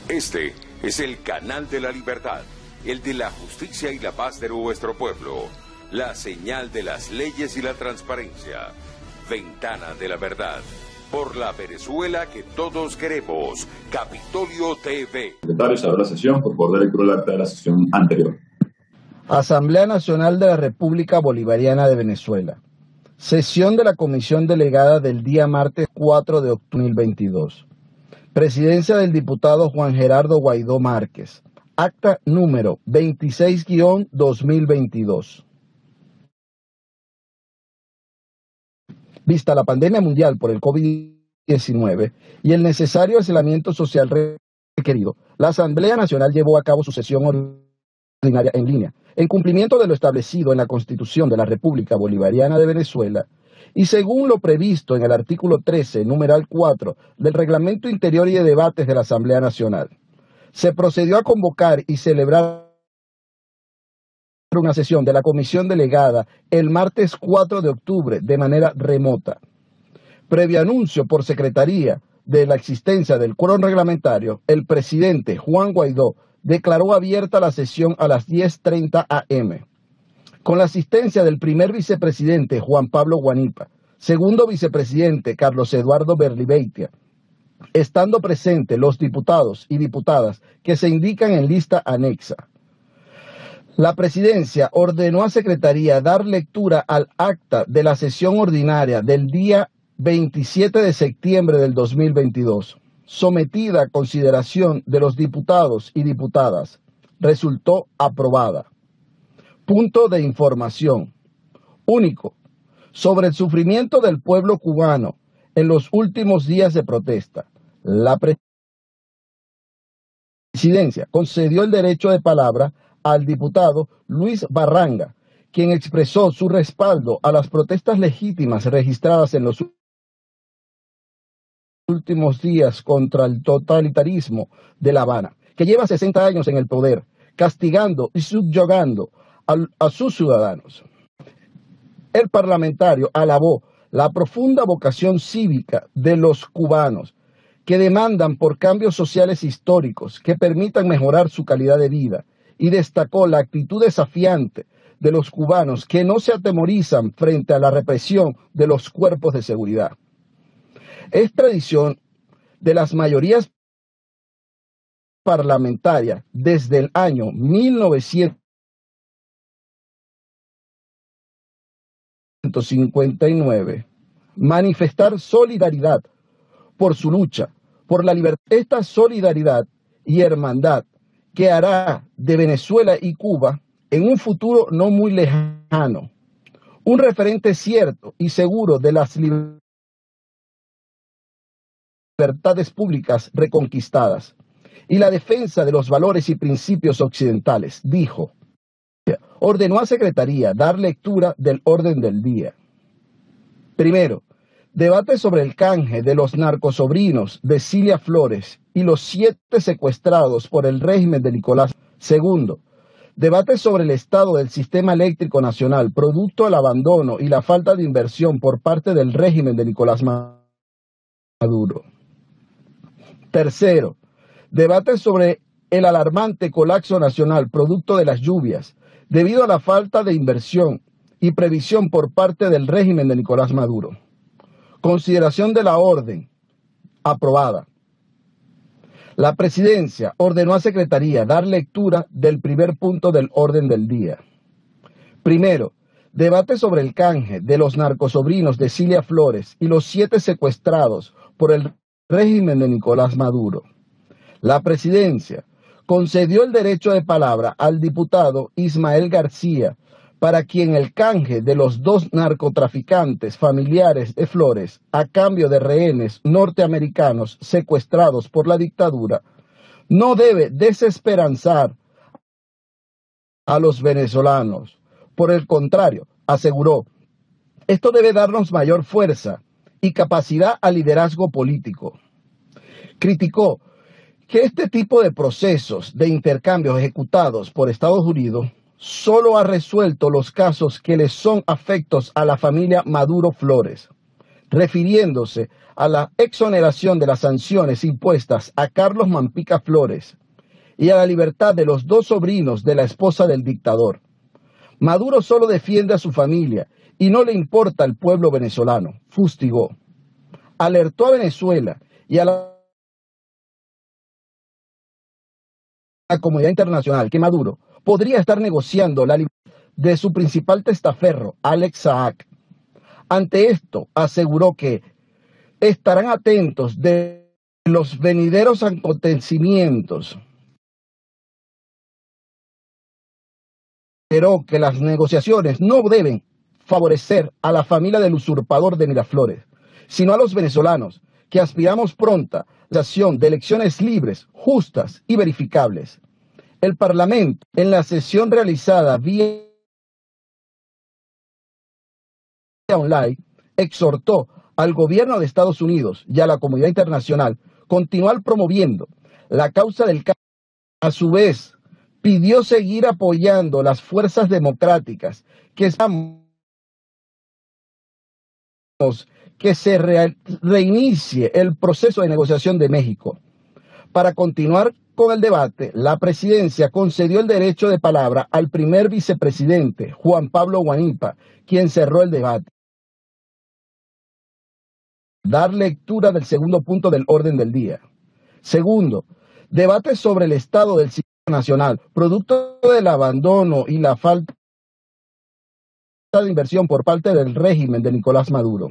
Este es el canal de la libertad, el de la justicia y la paz de nuestro pueblo, la señal de las leyes y la transparencia, Ventana de la Verdad, por la Venezuela que todos queremos, Capitolio TV. Secretario, se abre la sesión, por favor, lectura el acta de la sesión anterior. Asamblea Nacional de la República Bolivariana de Venezuela. Sesión de la Comisión Delegada del día martes 4 de octubre de 2022. Presidencia del diputado Juan Gerardo Guaidó Márquez. Acta número 26-2022. Vista la pandemia mundial por el COVID-19 y el necesario aislamiento social requerido, la Asamblea Nacional llevó a cabo su sesión ordinaria en línea, en cumplimiento de lo establecido en la Constitución de la República Bolivariana de Venezuela y según lo previsto en el artículo 13, numeral 4 del Reglamento Interior y de Debates de la Asamblea Nacional. Se procedió a convocar y celebrar una sesión de la Comisión Delegada el martes 4 de octubre de manera remota. Previo anuncio por Secretaría de la existencia del quórum reglamentario, el presidente Juan Guaidó declaró abierta la sesión a las 10:30 am. Con la asistencia del primer vicepresidente Juan Pablo Guanipa, segundo vicepresidente Carlos Eduardo Berlibeitia, estando presentes los diputados y diputadas que se indican en lista anexa. La presidencia ordenó a Secretaría dar lectura al acta de la sesión ordinaria del día 27 de septiembre del 2022, sometida a consideración de los diputados y diputadas. Resultó aprobada. Punto de información. Único. Sobre el sufrimiento del pueblo cubano en los últimos días de protesta. La presidencia concedió el derecho de palabra al diputado Luis Barranga, quien expresó su respaldo a las protestas legítimas registradas en los últimos días contra el totalitarismo de La Habana, que lleva 60 años en el poder, castigando y subyugando a sus ciudadanos. El parlamentario alabó la profunda vocación cívica de los cubanos que demandan por cambios sociales históricos que permitan mejorar su calidad de vida y destacó la actitud desafiante de los cubanos que no se atemorizan frente a la represión de los cuerpos de seguridad. Es tradición de las mayorías parlamentarias desde el año 1959 manifestar solidaridad por su lucha por la libertad. Esta solidaridad y hermandad que hará de Venezuela y Cuba en un futuro no muy lejano un referente cierto y seguro de las libertades públicas reconquistadas y la defensa de los valores y principios occidentales, dijo. Ordenó a Secretaría dar lectura del orden del día. Primero, debate sobre el canje de los narcosobrinos de Cilia Flores y los 7 secuestrados por el régimen de Nicolás. Segundo, debate sobre el estado del sistema eléctrico nacional, producto del abandono y la falta de inversión por parte del régimen de Nicolás Maduro. Tercero, debate sobre el alarmante colapso nacional, producto de las lluvias, debido a la falta de inversión y previsión por parte del régimen de Nicolás Maduro. Consideración de la orden aprobada. La presidencia ordenó a Secretaría dar lectura del primer punto del orden del día. Primero, debate sobre el canje de los narcosobrinos de Cilia Flores y los 7 secuestrados por el régimen de Nicolás Maduro. La presidencia concedió el derecho de palabra al diputado Ismael García, para quien el canje de los 2 narcotraficantes familiares de Flores a cambio de rehenes norteamericanos secuestrados por la dictadura no debe desesperanzar a los venezolanos. Por el contrario, aseguró, esto debe darnos mayor fuerza y capacidad al liderazgo político. Criticó que este tipo de procesos de intercambios ejecutados por Estados Unidos solo ha resuelto los casos que les son afectos a la familia Maduro Flores. refiriéndose a la exoneración de las sanciones impuestas a Carlos Mampica Flores y a la libertad de los dos sobrinos de la esposa del dictador. Maduro solo defiende a su familia y no le importa al pueblo venezolano, fustigó. Alertó a Venezuela y a la comunidad internacional que Maduro podría estar negociando la libertad de su principal testaferro, Alex Saab. Ante esto, aseguró que estarán atentos de los venideros acontecimientos, pero que las negociaciones no deben favorecer a la familia del usurpador de Miraflores, sino a los venezolanos que aspiramos pronta realización de elecciones libres, justas y verificables. El Parlamento, en la sesión realizada vía online, exhortó al gobierno de Estados Unidos y a la comunidad internacional continuar promoviendo la causa del cambio. A su vez, pidió seguir apoyando las fuerzas democráticas que se reinicie el proceso de negociación de México. Para continuar con el debate, la presidencia concedió el derecho de palabra al primer vicepresidente, Juan Pablo Guanipa, quien cerró el debate. Dar lectura del segundo punto del orden del día. Segundo, debate sobre el estado del sistema nacional, producto del abandono y la falta de inversión por parte del régimen de Nicolás Maduro.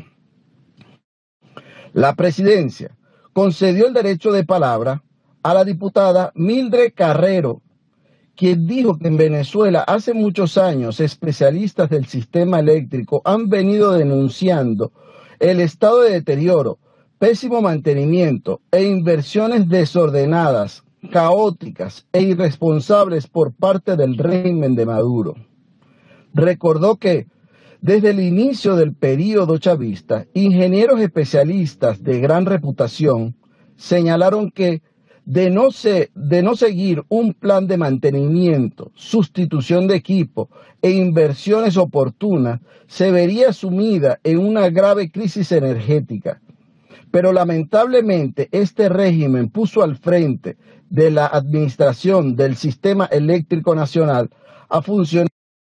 La presidencia concedió el derecho de palabra a la diputada Mildred Carrero, quien dijo que en Venezuela hace muchos años especialistas del sistema eléctrico han venido denunciando el estado de deterioro, pésimo mantenimiento e inversiones desordenadas, caóticas e irresponsables por parte del régimen de Maduro. Recordó que desde el inicio del período chavista, ingenieros especialistas de gran reputación señalaron que de no seguir un plan de mantenimiento, sustitución de equipo e inversiones oportunas, se vería sumida en una grave crisis energética. Pero lamentablemente este régimen puso al frente de la administración del sistema eléctrico nacional a funcionar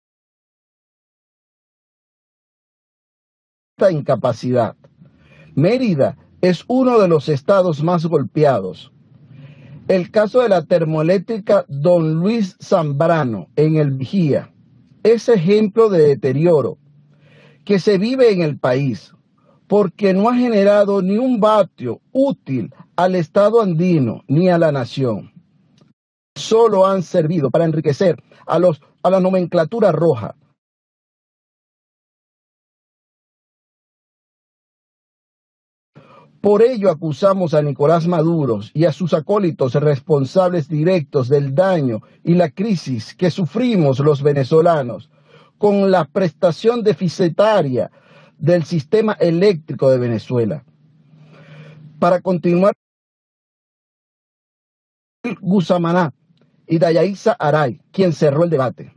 esta incapacidad. Mérida es uno de los estados más golpeados. El caso de la termoeléctrica Don Luis Zambrano en el Vigía es ejemplo de deterioro que se vive en el país porque no ha generado ni un vatio útil al Estado andino ni a la nación. Solo han servido para enriquecer a la nomenclatura roja. Por ello acusamos a Nicolás Maduro y a sus acólitos responsables directos del daño y la crisis que sufrimos los venezolanos con la prestación deficitaria del sistema eléctrico de Venezuela. Para continuar, Gusamaná y Dayaisa Aray, quien cerró el debate.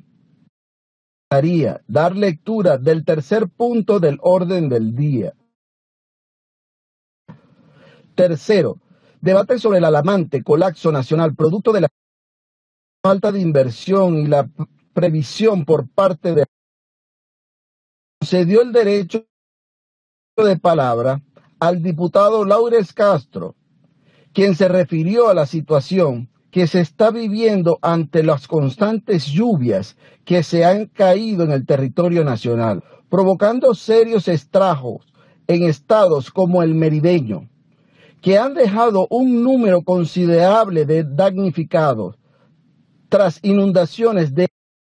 Dar lectura del tercer punto del orden del día. Tercero, debate sobre el alarmante colapso nacional producto de la falta de inversión y la previsión por parte de... Concedió el derecho de palabra al diputado Laures Castro, quien se refirió a la situación que se está viviendo ante las constantes lluvias que se han caído en el territorio nacional, provocando serios estragos en estados como el merideño, que han dejado un número considerable de damnificados tras inundaciones de...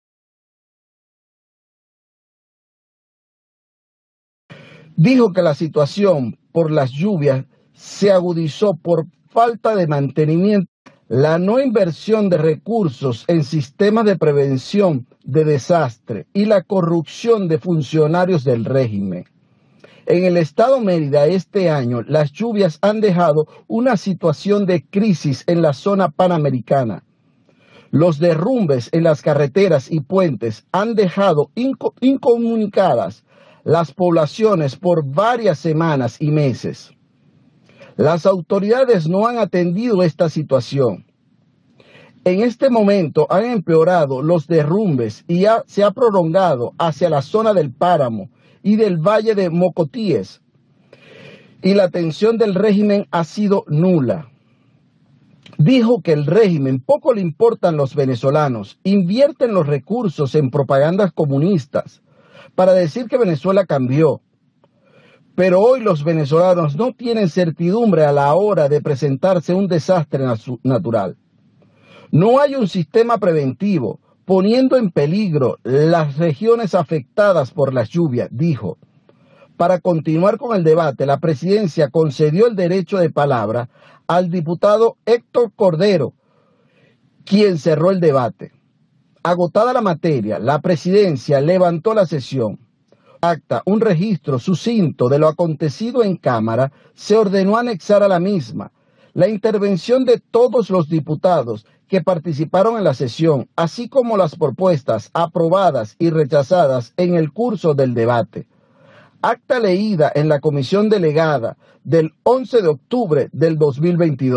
Dijo que la situación por las lluvias se agudizó por falta de mantenimiento, la no inversión de recursos en sistemas de prevención de desastre y la corrupción de funcionarios del régimen. En el estado Mérida este año, las lluvias han dejado una situación de crisis en la zona panamericana. Los derrumbes en las carreteras y puentes han dejado incomunicadas las poblaciones por varias semanas y meses. Las autoridades no han atendido esta situación. En este momento han empeorado los derrumbes y se ha prolongado hacia la zona del Páramo y del Valle de Mocotíes, y la atención del régimen ha sido nula. Dijo que el régimen poco le importan los venezolanos, invierten los recursos en propagandas comunistas para decir que Venezuela cambió. Pero hoy los venezolanos no tienen certidumbre a la hora de presentarse un desastre natural. No hay un sistema preventivo, poniendo en peligro las regiones afectadas por las lluvias, dijo. Para continuar con el debate, la presidencia concedió el derecho de palabra al diputado Héctor Cordero, quien cerró el debate. Agotada la materia, la presidencia levantó la sesión. Acta un registro sucinto de lo acontecido en Cámara, se ordenó anexar a la misma la intervención de todos los diputados que participaron en la sesión, así como las propuestas aprobadas y rechazadas en el curso del debate. Acta leída en la comisión delegada del 11 de octubre del 2022.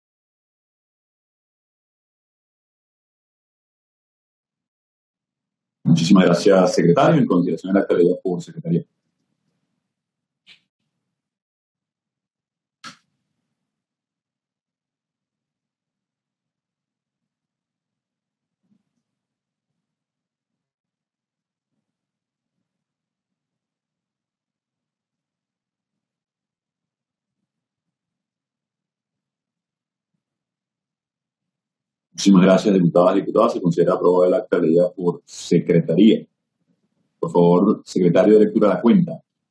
Muchísimas gracias, secretario. En consideración del acta leída por secretaría. Muchísimas gracias, diputadas y diputados. Se considera aprobada el acta leída por secretaría. Por favor, secretario de lectura de la cuenta.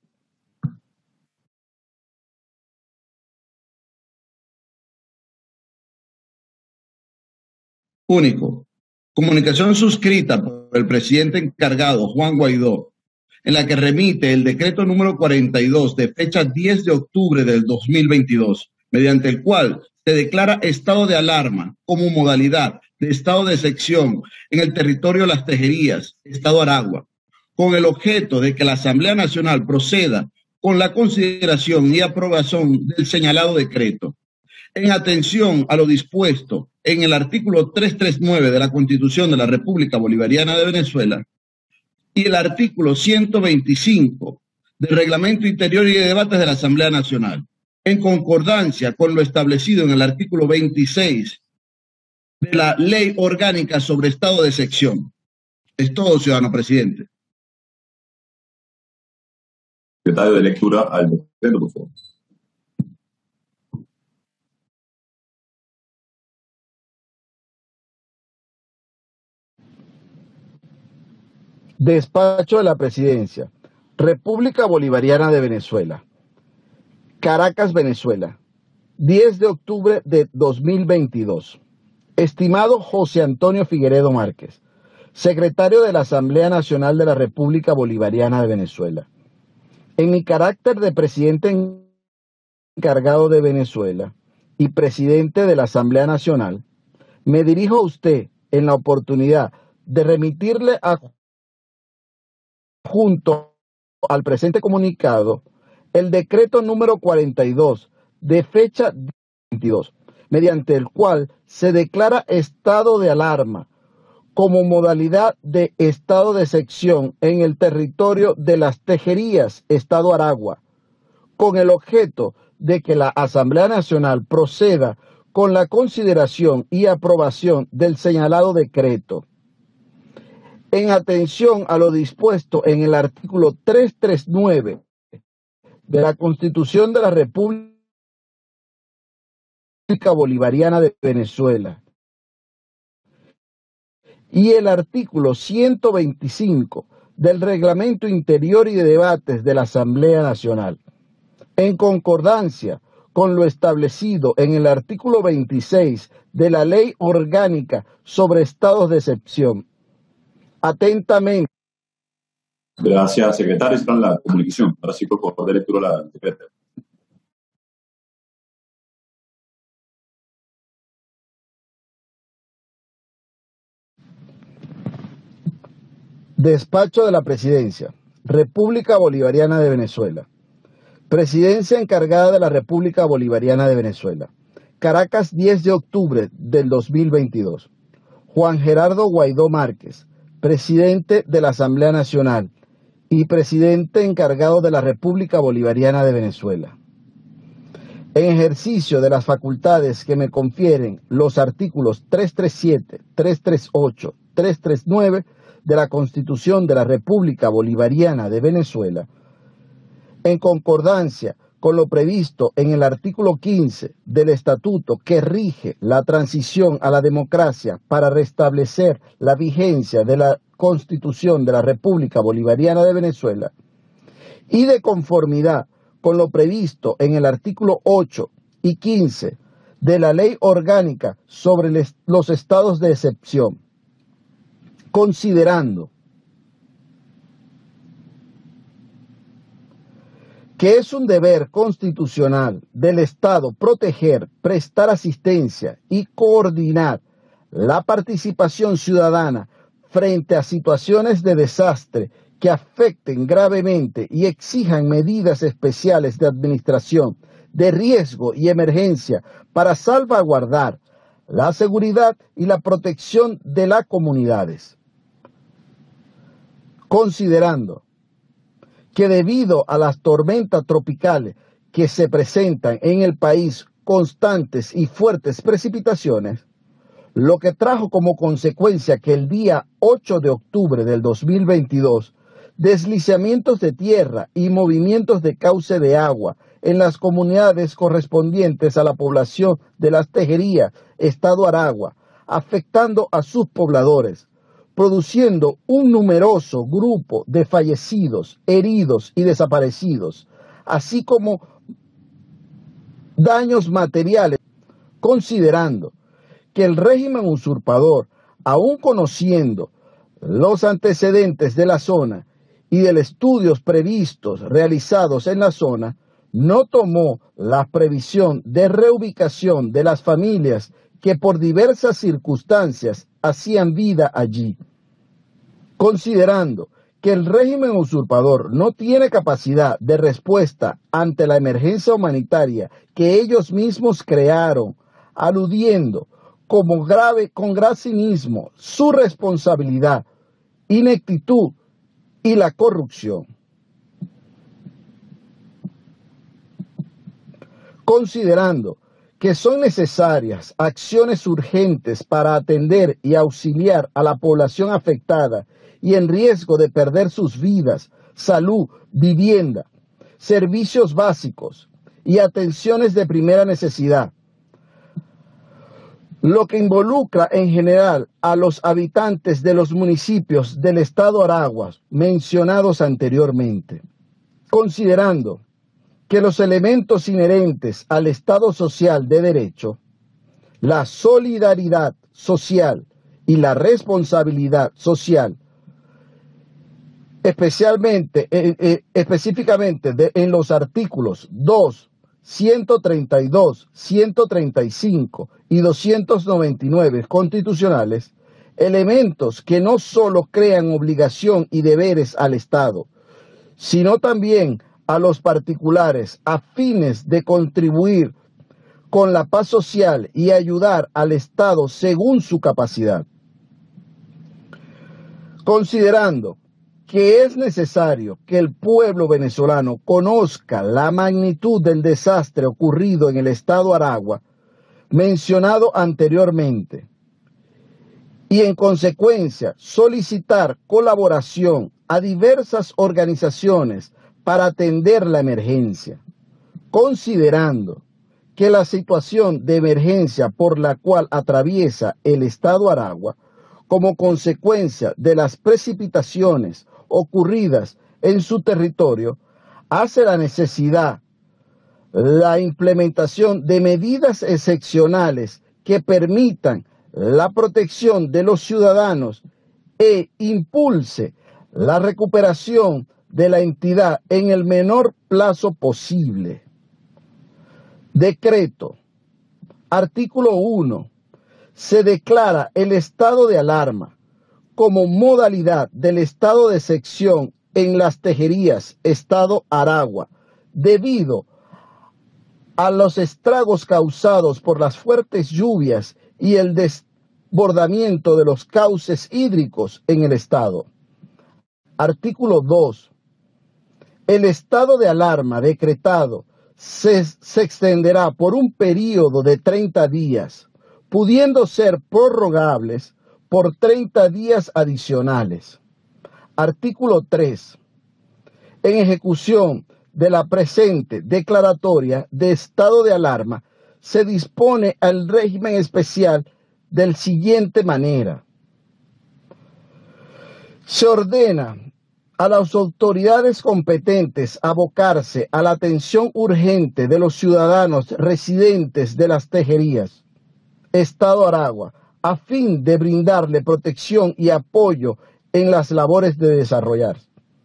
Único. Comunicación suscrita por el presidente encargado, Juan Guaidó, en la que remite el decreto número 42 de fecha 10 de octubre del 2022, mediante el cual se declara estado de alarma como modalidad de estado de excepción en el territorio de Las Tejerías, Estado Aragua, con el objeto de que la Asamblea Nacional proceda con la consideración y aprobación del señalado decreto. En atención a lo dispuesto en el artículo 339 de la Constitución de la República Bolivariana de Venezuela y el artículo 125 del Reglamento Interior y de Debates de la Asamblea Nacional, en concordancia con lo establecido en el artículo 26 de la Ley Orgánica sobre Estado de Excepción. Es todo, ciudadano presidente. Secretario de lectura al decreto, por favor. Despacho de la Presidencia. República Bolivariana de Venezuela. Caracas, Venezuela. 10 de octubre de 2022. Estimado José Antonio Figueredo Márquez, secretario de la Asamblea Nacional de la República Bolivariana de Venezuela. En mi carácter de presidente encargado de Venezuela y presidente de la Asamblea Nacional, me dirijo a usted en la oportunidad de remitirle junto al presente comunicado el decreto número 42 de fecha 22, mediante el cual se declara estado de alarma como modalidad de estado de excepción en el territorio de Las Tejerías, Estado Aragua, con el objeto de que la Asamblea Nacional proceda con la consideración y aprobación del señalado decreto. En atención a lo dispuesto en el artículo 339 de la Constitución de la República Bolivariana de Venezuela y el artículo 125 del Reglamento Interior y de Debates de la Asamblea Nacional, en concordancia con lo establecido en el artículo 26 de la Ley Orgánica sobre Estados de Excepción. Atentamente. Gracias, secretario. Está en la comunicación. Ahora sí, por favor, de lectura la secretaria. Despacho de la Presidencia. República Bolivariana de Venezuela. Presidencia encargada de la República Bolivariana de Venezuela. Caracas, 10 de octubre del 2022. Juan Gerardo Guaidó Márquez, presidente de la Asamblea Nacional y presidente encargado de la República Bolivariana de Venezuela. En ejercicio de las facultades que me confieren los artículos 337, 338, 339 de la Constitución de la República Bolivariana de Venezuela, en concordancia con lo previsto en el artículo 15 del estatuto que rige la transición a la democracia para restablecer la vigencia de la Constitución de la República Bolivariana de Venezuela, y de conformidad con lo previsto en el artículo 8 y 15 de la Ley Orgánica sobre los estados de excepción, considerando que es un deber constitucional del Estado proteger, prestar asistencia y coordinar la participación ciudadana frente a situaciones de desastre que afecten gravemente y exijan medidas especiales de administración, de riesgo y emergencia para salvaguardar la seguridad y la protección de las comunidades. Considerando que debido a las tormentas tropicales que se presentan en el país, constantes y fuertes precipitaciones, lo que trajo como consecuencia que el día 8 de octubre del 2022, deslizamientos de tierra y movimientos de cauce de agua en las comunidades correspondientes a la población de Las Tejerías, Estado Aragua, afectando a sus pobladores, produciendo un numeroso grupo de fallecidos, heridos y desaparecidos, así como daños materiales, considerando que el régimen usurpador, aun conociendo los antecedentes de la zona y de los estudios previstos realizados en la zona, no tomó la previsión de reubicación de las familias que por diversas circunstancias hacían vida allí, considerando que el régimen usurpador no tiene capacidad de respuesta ante la emergencia humanitaria que ellos mismos crearon, aludiendo con grave cinismo su responsabilidad, ineptitud y la corrupción. Considerando que son necesarias acciones urgentes para atender y auxiliar a la población afectada y en riesgo de perder sus vidas, salud, vivienda, servicios básicos y atenciones de primera necesidad, lo que involucra en general a los habitantes de los municipios del Estado Aragua mencionados anteriormente, considerando que los elementos inherentes al Estado social de derecho, la solidaridad social y la responsabilidad social, específicamente en los artículos 2, 132, 135 y 299 constitucionales, elementos que no solo crean obligación y deberes al Estado, sino también a los particulares a fines de contribuir con la paz social y ayudar al Estado según su capacidad. Considerando que es necesario que el pueblo venezolano conozca la magnitud del desastre ocurrido en el Estado Aragua, mencionado anteriormente, y en consecuencia solicitar colaboración a diversas organizaciones para atender la emergencia, considerando que la situación de emergencia por la cual atraviesa el Estado Aragua, como consecuencia de las precipitaciones ocurridas en su territorio, hace la necesidad la implementación de medidas excepcionales que permitan la protección de los ciudadanos e impulse la recuperación de la entidad en el menor plazo posible. Decreto. Artículo 1. Se declara el estado de alarma como modalidad del estado de excepción en Las Tejerías, Estado Aragua, debido a los estragos causados por las fuertes lluvias y el desbordamiento de los cauces hídricos en el estado. Artículo 2. El estado de alarma decretado se extenderá por un período de 30 días, pudiendo ser prorrogables por 30 días adicionales. Artículo 3. En ejecución de la presente declaratoria de estado de alarma, se dispone al régimen especial de siguiente manera. Se ordena a las autoridades competentes abocarse a la atención urgente de los ciudadanos residentes de Las Tejerías, Estado Aragua, a fin de brindarle protección y apoyo en las labores de desarrollar.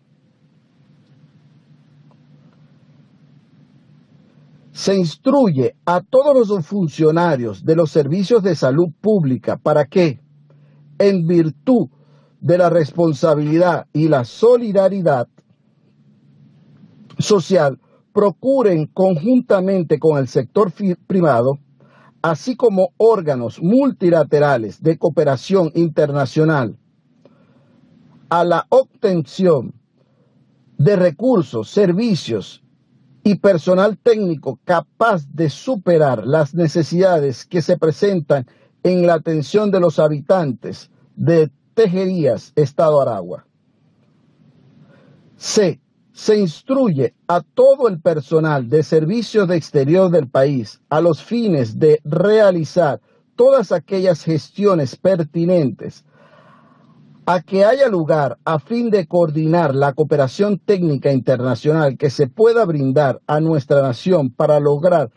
Se instruye a todos los funcionarios de los servicios de salud pública para que, en virtud de la responsabilidad y la solidaridad social, procuren conjuntamente con el sector privado, así como órganos multilaterales de cooperación internacional, a la obtención de recursos, servicios y personal técnico capaz de superar las necesidades que se presentan en la atención de los habitantes de Tejerías, Estado Aragua. C. Se instruye a todo el personal de servicios de exterior del país a los fines de realizar todas aquellas gestiones pertinentes a que haya lugar a fin de coordinar la cooperación técnica internacional que se pueda brindar a nuestra nación para lograr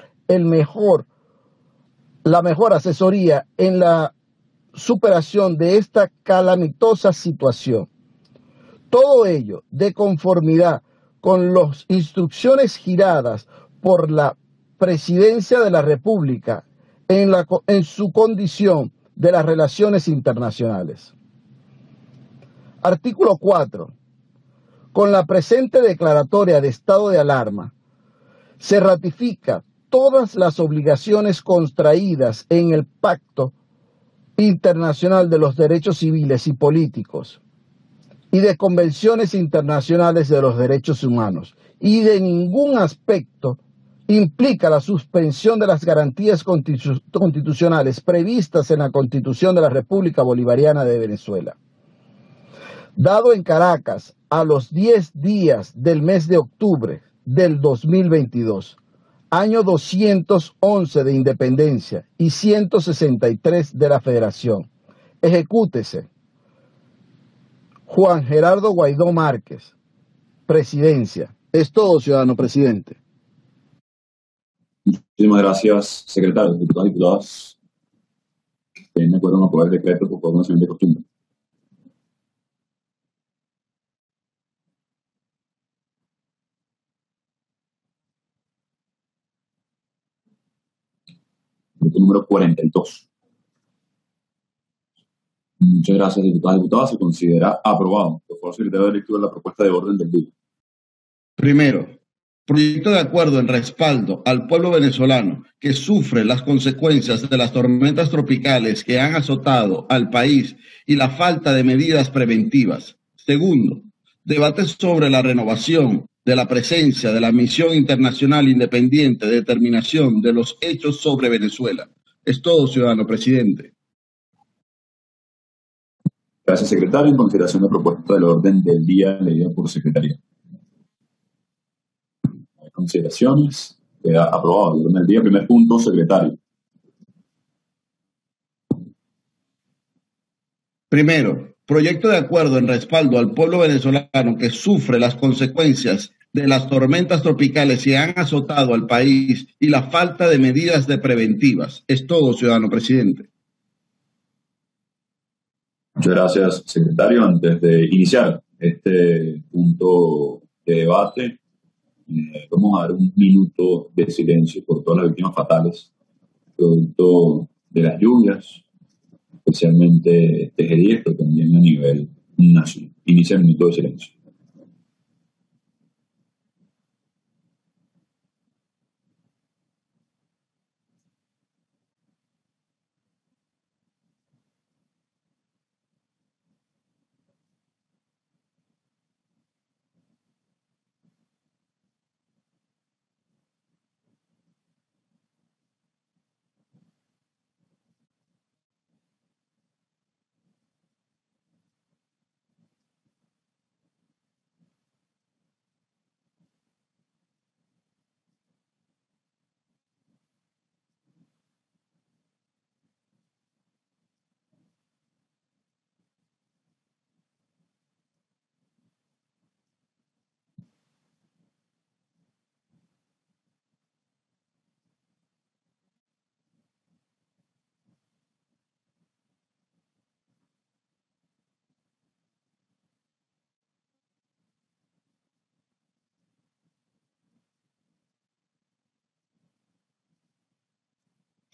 la mejor asesoría en la superación de esta calamitosa situación. Todo ello de conformidad con las instrucciones giradas por la Presidencia de la República en su condición de las relaciones internacionales. Artículo 4. Con la presente declaratoria de estado de alarma, se ratifica todas las obligaciones contraídas en el Pacto Internacional de los Derechos Civiles y Políticos y de convenciones internacionales de los derechos humanos, y de ningún aspecto implica la suspensión de las garantías constitucionales previstas en la Constitución de la República Bolivariana de Venezuela. Dado en Caracas a los 10 días del mes de octubre del 2022, año 211 de independencia y 163 de la Federación. Ejecútese. Juan Gerardo Guaidó Márquez, Presidencia. Es todo, ciudadano presidente. Muchísimas gracias, secretario. Diputados y diputadas, ¿estén de acuerdo en aprobar el decreto por conocimiento de costumbre? Decreto número 42. Muchas gracias, diputados y diputadas. Se considera aprobado. Por favor, secretario de lectura, la propuesta de orden del día. Primero, proyecto de acuerdo en respaldo al pueblo venezolano que sufre las consecuencias de las tormentas tropicales que han azotado al país y la falta de medidas preventivas. Segundo, debate sobre la renovación de la presencia de la Misión Internacional Independiente de Determinación de los Hechos sobre Venezuela. Es todo, ciudadano presidente. Gracias, secretario. En consideración de la propuesta del orden del día leída por secretaría. Hay consideraciones. Queda aprobado el orden del día. Primer punto, secretario. Primero, proyecto de acuerdo en respaldo al pueblo venezolano que sufre las consecuencias de las tormentas tropicales que han azotado al país y la falta de medidas preventivas. Es todo, ciudadano presidente. Muchas gracias, secretario. Antes de iniciar este punto de debate, vamos a dar un minuto de silencio por todas las víctimas fatales producto de las lluvias, especialmente Tejerías, pero también a nivel nacional. Inicia el minuto de silencio.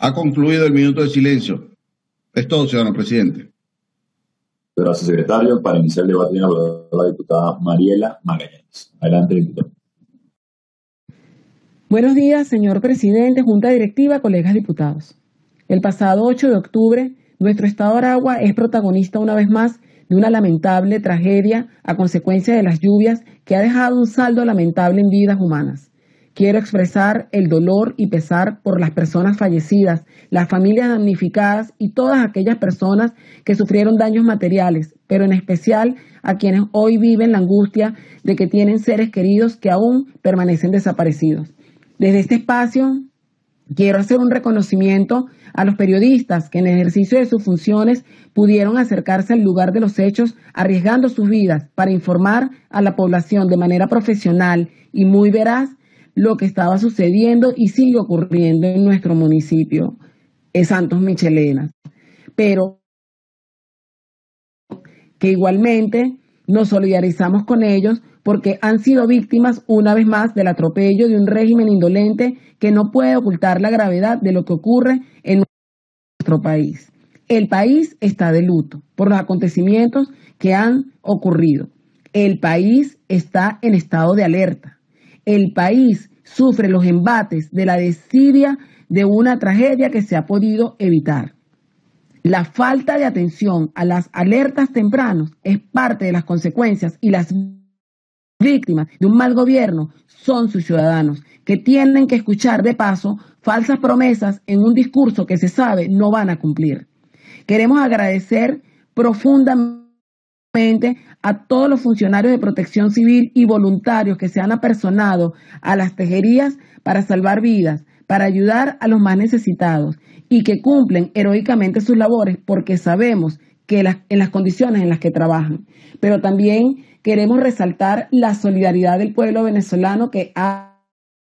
Ha concluido el minuto de silencio. Es todo, ciudadano presidente. Gracias, secretario. Para iniciar el debate, tiene la diputada Mariela Magallanes. Adelante, diputada. Buenos días, señor presidente, Junta Directiva, colegas diputados. El pasado 8 de octubre, nuestro estado de Aragua es protagonista una vez más de una lamentable tragedia a consecuencia de las lluvias que ha dejado un saldo lamentable en vidas humanas. Quiero expresar el dolor y pesar por las personas fallecidas, las familias damnificadas y todas aquellas personas que sufrieron daños materiales, pero en especial a quienes hoy viven la angustia de que tienen seres queridos que aún permanecen desaparecidos. Desde este espacio quiero hacer un reconocimiento a los periodistas que en ejercicio de sus funciones pudieron acercarse al lugar de los hechos arriesgando sus vidas para informar a la población de manera profesional y muy veraz lo que estaba sucediendo y sigue ocurriendo en nuestro municipio, Santos Michelena. Pero que igualmente nos solidarizamos con ellos porque han sido víctimas una vez más del atropello de un régimen indolente que no puede ocultar la gravedad de lo que ocurre en nuestro país. El país está de luto por los acontecimientos que han ocurrido. El país está en estado de alerta. El país sufre los embates de la desidia de una tragedia que se ha podido evitar. La falta de atención a las alertas tempranas es parte de las consecuencias y las víctimas de un mal gobierno son sus ciudadanos, que tienen que escuchar de paso falsas promesas en un discurso que se sabe no van a cumplir. Queremos agradecer profundamente a todos los funcionarios de protección civil y voluntarios que se han apersonado a las tejerías para salvar vidas, para ayudar a los más necesitados y que cumplen heroicamente sus labores porque sabemos que en las condiciones en las que trabajan. Pero también queremos resaltar la solidaridad del pueblo venezolano que ha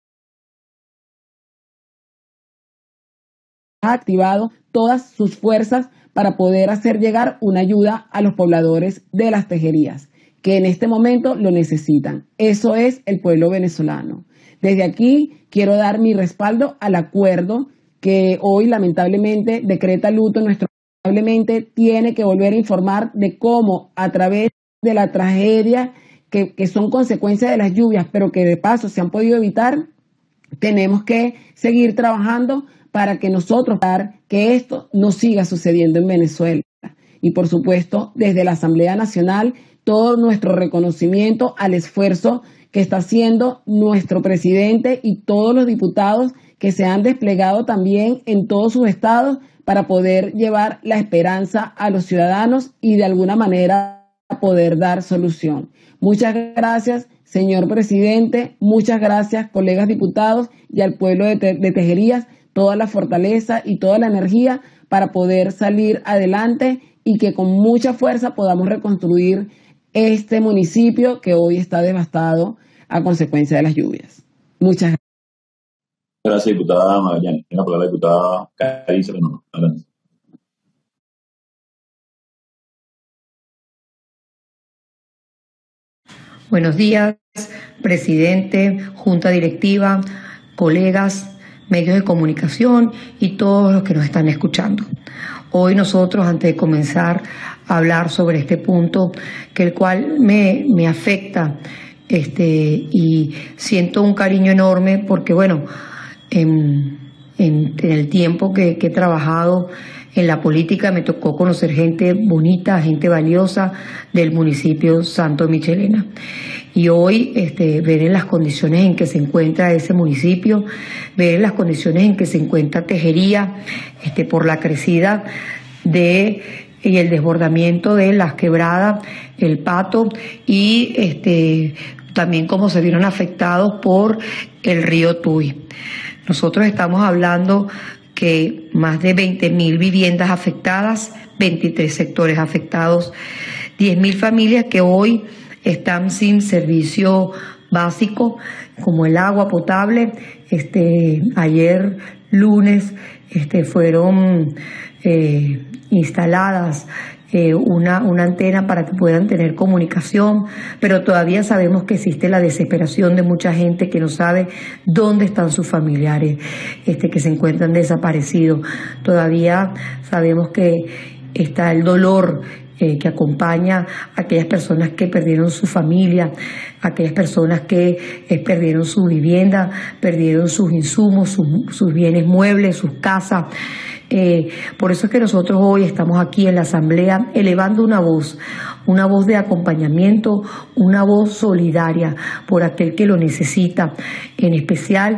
activado todas sus fuerzas para poder hacer llegar una ayuda a los pobladores de las tejerías, que en este momento lo necesitan. Eso es el pueblo venezolano. Desde aquí quiero dar mi respaldo al acuerdo que hoy lamentablemente decreta luto nuestro lamentablemente tiene que volver a informar de cómo a través de la tragedia que son consecuencias de las lluvias, pero que de paso se han podido evitar, tenemos que seguir trabajando para que que esto no siga sucediendo en Venezuela. Y por supuesto, desde la Asamblea Nacional, todo nuestro reconocimiento al esfuerzo que está haciendo nuestro presidente y todos los diputados que se han desplegado también en todos sus estados para poder llevar la esperanza a los ciudadanos y de alguna manera poder dar solución. Muchas gracias, señor presidente, muchas gracias, colegas diputados, y al pueblo de Tejerías, toda la fortaleza y toda la energía para poder salir adelante y que con mucha fuerza podamos reconstruir este municipio que hoy está devastado a consecuencia de las lluvias. Muchas gracias. Gracias, diputada Magallanes. Tiene la palabra la diputada Carissa Leonor. Adelante. Buenos días, presidente, junta directiva, colegas, medios de comunicación y todos los que nos están escuchando. Hoy nosotros, antes de comenzar a hablar sobre este punto, que el cual me afecta y siento un cariño enorme porque, bueno, en el tiempo que he trabajado en la política me tocó conocer gente bonita, gente valiosa del municipio Santos Michelena. Y hoy ver en las condiciones en que se encuentra ese municipio, ver en las condiciones en que se encuentra Tejería, por la crecida y el desbordamiento de las quebradas, el Pato y también cómo se vieron afectados por el río Tuy. Nosotros estamos hablando que más de 20.000 viviendas afectadas, 23 sectores afectados, 10.000 familias que hoy están sin servicio básico como el agua potable. Ayer lunes fueron instaladas una antena para que puedan tener comunicación, pero todavía sabemos que existe la desesperación de mucha gente que no sabe dónde están sus familiares, que se encuentran desaparecidos. Todavía sabemos que está el dolor que acompaña a aquellas personas que perdieron su familia, aquellas personas que perdieron su vivienda, perdieron sus insumos, sus bienes muebles, sus casas. Por eso es que nosotros hoy estamos aquí en la Asamblea elevando una voz de acompañamiento, una voz solidaria por aquel que lo necesita, en especial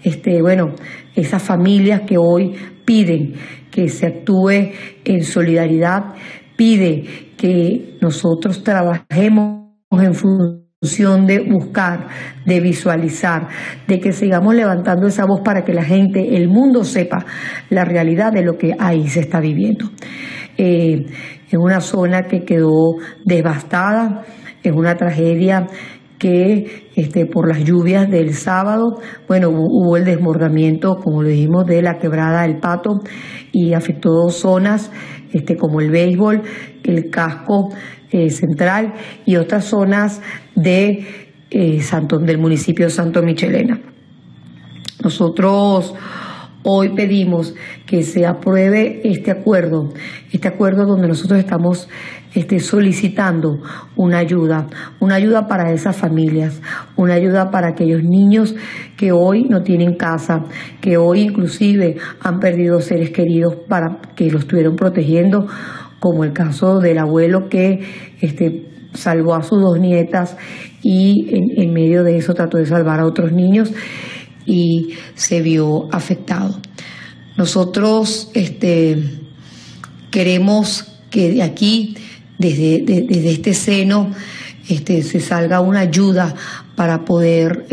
esas familias que hoy piden que se actúe en solidaridad, pide que nosotros trabajemos en función de buscar, de visualizar, de que sigamos levantando esa voz para que la gente, el mundo sepa la realidad de lo que ahí se está viviendo. Es una zona que quedó devastada, es una tragedia que por las lluvias del sábado, hubo el desbordamiento, como lo dijimos, de la quebrada del Pato y afectó zonas como el béisbol, el casco central y otras zonas de del municipio de Santo Michelena. Nosotros hoy pedimos que se apruebe este acuerdo donde nosotros estamos solicitando una ayuda para esas familias, una ayuda para aquellos niños que hoy no tienen casa, que hoy inclusive han perdido seres queridos para que los estuvieron protegiendo, como el caso del abuelo que salvó a sus 2 nietas y en medio de eso trató de salvar a otros niños y se vio afectado. Nosotros queremos que de aquí, desde este seno, se salga una ayuda para poder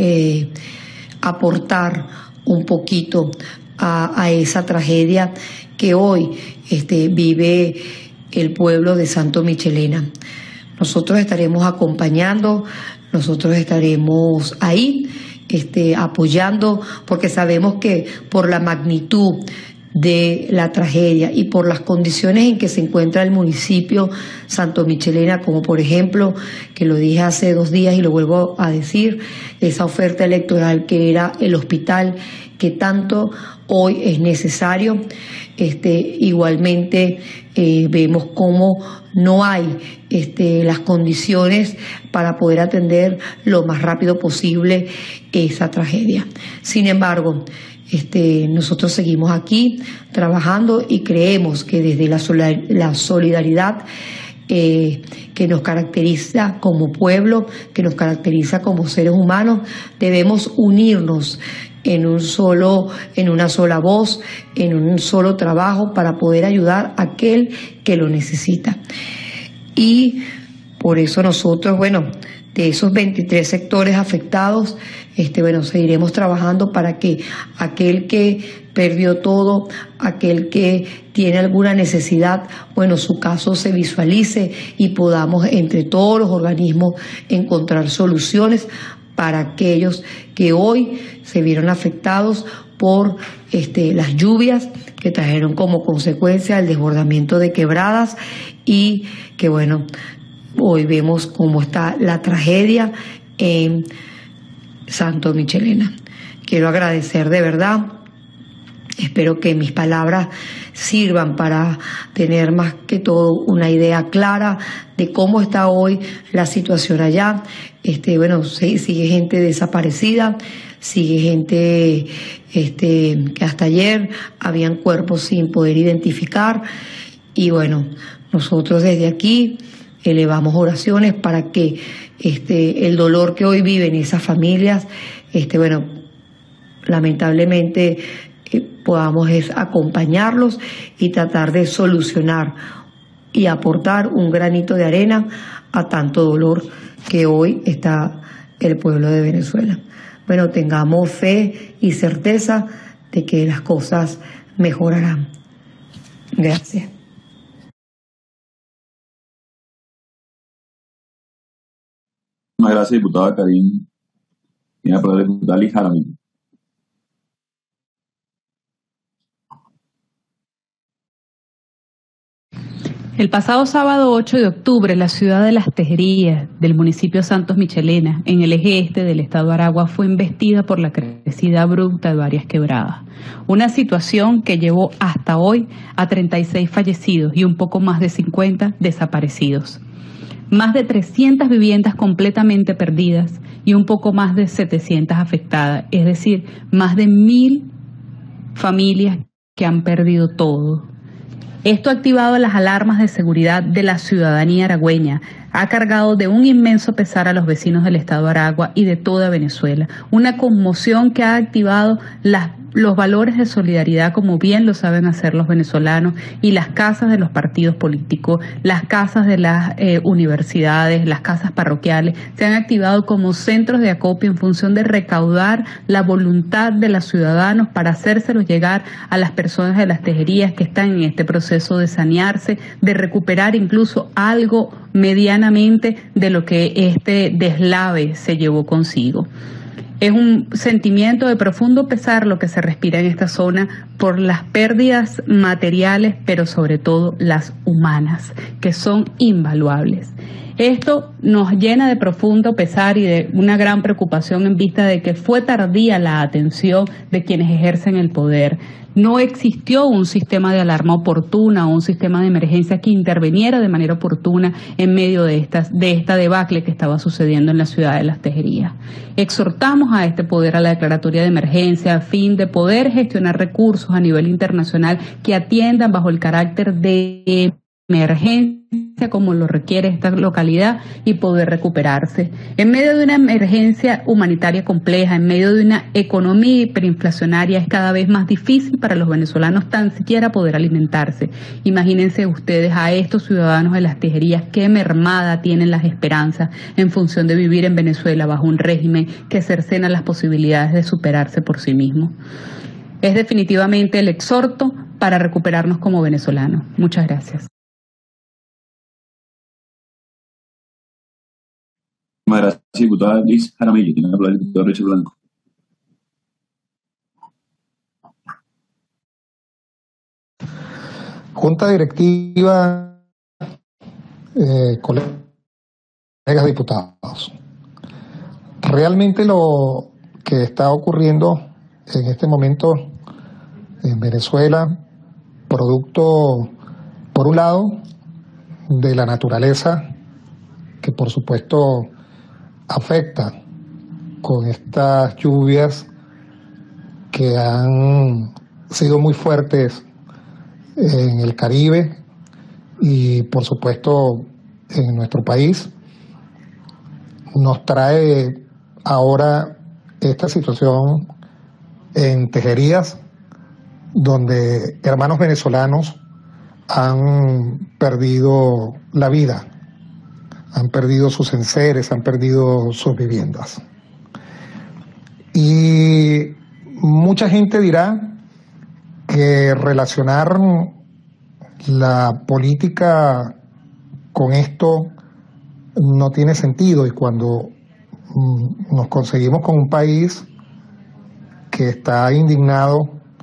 aportar un poquito a esa tragedia que hoy vive el pueblo de Santo Michelena. Nosotros estaremos acompañando, nosotros estaremos ahí apoyando, porque sabemos que por la magnitud de la tragedia y por las condiciones en que se encuentra el municipio Santo Michelena, como por ejemplo, que lo dije hace 2 días y lo vuelvo a decir, esa oferta electoral que era el hospital que tanto hoy es necesario. Igualmente vemos cómo no hay las condiciones para poder atender lo más rápido posible esa tragedia. Sin embargo, nosotros seguimos aquí trabajando y creemos que desde la solidaridad que nos caracteriza como pueblo, que nos caracteriza como seres humanos, debemos unirnos en una sola voz, en un solo trabajo para poder ayudar a aquel que lo necesita. Y por eso nosotros, de esos 23 sectores afectados, seguiremos trabajando para que aquel que perdió todo, aquel que tiene alguna necesidad, su caso se visualice y podamos entre todos los organismos encontrar soluciones para aquellos que hoy se vieron afectados por las lluvias que trajeron como consecuencia el desbordamiento de quebradas y que hoy vemos cómo está la tragedia en Santo Michelena. Quiero agradecer de verdad. Espero que mis palabras sirvan para tener más que todo una idea clara de cómo está hoy la situación allá. Sigue gente desaparecida, sigue gente que hasta ayer habían cuerpos sin poder identificar. Y nosotros desde aquí elevamos oraciones para que el dolor que hoy viven esas familias, lamentablemente podamos acompañarlos y tratar de solucionar y aportar un granito de arena a tanto dolor que hoy está el pueblo de Venezuela. Tengamos fe y certeza de que las cosas mejorarán. Gracias. Muchas gracias, diputada Karin. Tiene la palabra la diputada Liz Jaramillo. El pasado sábado 8 de octubre, la ciudad de Las Tejerías, del municipio Santos Michelena, en el eje este del estado Aragua, fue embestida por la crecida abrupta de varias quebradas. Una situación que llevó hasta hoy a 36 fallecidos y un poco más de 50 desaparecidos. Más de 300 viviendas completamente perdidas y un poco más de 700 afectadas, es decir, más de 1000 familias que han perdido todo. Esto ha activado las alarmas de seguridad de la ciudadanía aragüeña, ha cargado de un inmenso pesar a los vecinos del estado de Aragua y de toda Venezuela, una conmoción que ha activado los valores de solidaridad, como bien lo saben hacer los venezolanos, y las casas de los partidos políticos, las casas de las universidades, las casas parroquiales, se han activado como centros de acopio en función de recaudar la voluntad de los ciudadanos para hacérselos llegar a las personas de Las Tejerías que están en este proceso de sanearse, de recuperar incluso algo medianamente de lo que este deslave se llevó consigo. Es un sentimiento de profundo pesar lo que se respira en esta zona por las pérdidas materiales, pero sobre todo las humanas, que son invaluables. Esto nos llena de profundo pesar y de una gran preocupación en vista de que fue tardía la atención de quienes ejercen el poder. No existió un sistema de alarma oportuna o un sistema de emergencia que interviniera de manera oportuna en medio de esta debacle que estaba sucediendo en la ciudad de Las Tejerías. Exhortamos a este poder a la declaratoria de emergencia a fin de poder gestionar recursos a nivel internacional que atiendan bajo el carácter de emergencia como lo requiere esta localidad y poder recuperarse. En medio de una emergencia humanitaria compleja, en medio de una economía hiperinflacionaria, es cada vez más difícil para los venezolanos tan siquiera poder alimentarse. Imagínense ustedes a estos ciudadanos de Las Tejerías qué mermada tienen las esperanzas en función de vivir en Venezuela bajo un régimen que cercena las posibilidades de superarse por sí mismo. Es definitivamente el exhorto para recuperarnos como venezolanos. Muchas gracias. Muchas gracias, diputada Liz Jaramillo. Tiene la palabra el diputado Richard Blanco. Junta directiva, colegas diputados. Realmente lo que está ocurriendo en este momento en Venezuela, producto, por un lado, de la naturaleza, que por supuesto afecta con estas lluvias que han sido muy fuertes en el Caribe y por supuesto en nuestro país, nos trae ahora esta situación en Tejerías, donde hermanos venezolanos han perdido la vida, han perdido sus enseres, han perdido sus viviendas. Y mucha gente dirá que relacionar la política con esto no tiene sentido, y cuando nos conseguimos con un país que está indignado,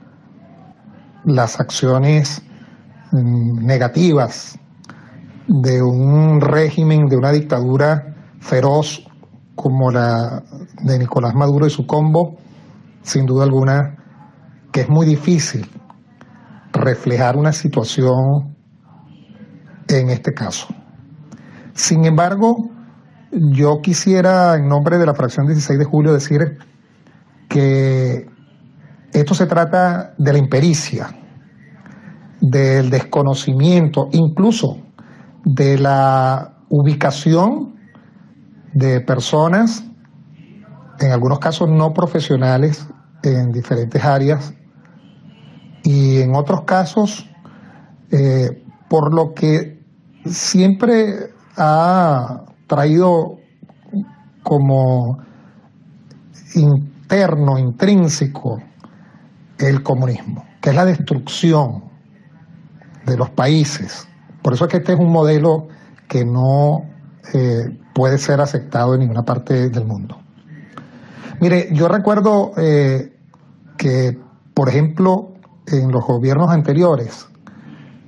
las acciones negativas de un régimen, de una dictadura feroz como la de Nicolás Maduro y su combo, sin duda alguna que es muy difícil reflejar una situación en este caso. Sin embargo, yo quisiera, en nombre de la fracción 16 de julio, decir que esto se trata de la impericia, del desconocimiento, incluso de la ubicación de personas, en algunos casos no profesionales, en diferentes áreas, y en otros casos, por lo que siempre ha traído como interno, intrínseco, el comunismo, que es la destrucción de los países. Por eso es que este es un modelo que no puede ser aceptado en ninguna parte del mundo. Mire, yo recuerdo que, por ejemplo, en los gobiernos anteriores,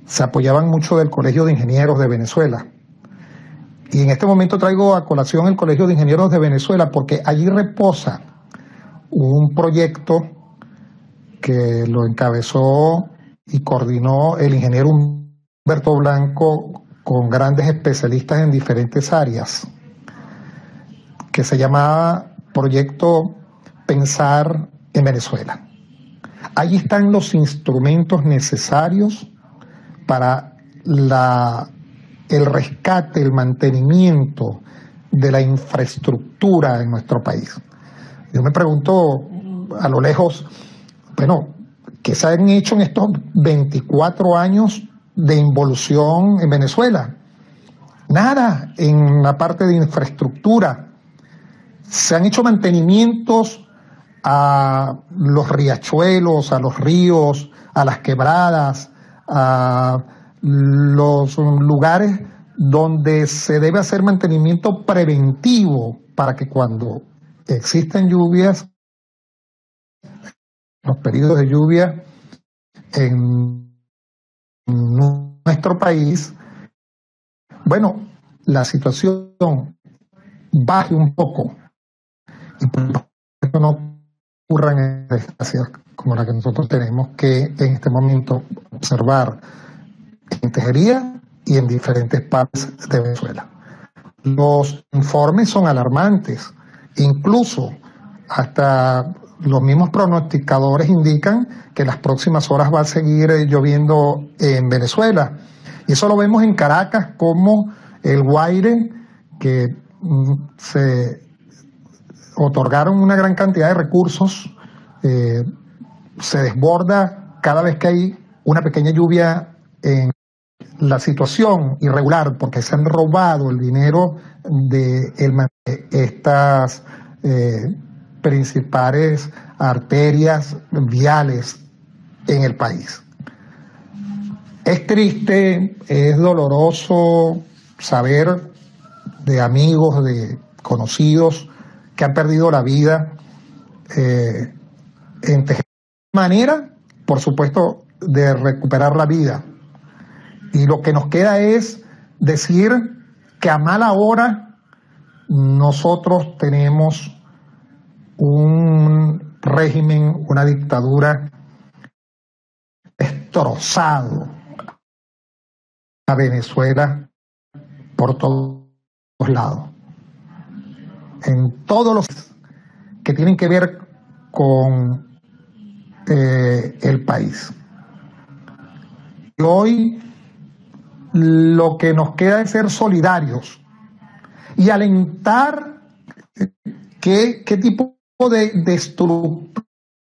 se apoyaban mucho del Colegio de Ingenieros de Venezuela. Y en este momento traigo a colación el Colegio de Ingenieros de Venezuela porque allí reposa un proyecto que lo encabezó y coordinó el ingeniero Humberto Blanco con grandes especialistas en diferentes áreas, que se llamaba Proyecto Pensar en Venezuela. Allí están los instrumentos necesarios para el rescate, el mantenimiento de la infraestructura en nuestro país. Yo me pregunto a lo lejos, bueno, ¿qué se han hecho en estos 24 años de involución en Venezuela? Nada en la parte de infraestructura. Se han hecho mantenimientos a los riachuelos, a los ríos, a las quebradas, a los lugares donde se debe hacer mantenimiento preventivo para que cuando existen lluvias, los periodos de lluvia en nuestro país, bueno, la situación baje un poco y por eso no ocurran desgracias como la que nosotros tenemos que en este momento observar en Tejería y en diferentes partes de Venezuela. Los informes son alarmantes, incluso hasta los mismos pronosticadores indican que las próximas horas va a seguir lloviendo en Venezuela. Y eso lo vemos en Caracas, como el Guaire, que se otorgaron una gran cantidad de recursos, se desborda cada vez que hay una pequeña lluvia en la situación irregular, porque se han robado el dinero de estas principales arterias viales en el país. Es triste, es doloroso saber de amigos, de conocidos que han perdido la vida en Tejería. Manera, por supuesto, de recuperar la vida. Y lo que nos queda es decir que a mala hora nosotros tenemos un régimen, una dictadura destrozado a Venezuela por todos lados. En todos los que tienen que ver con el país. Y hoy lo que nos queda es ser solidarios y alentar qué tipo de estructura,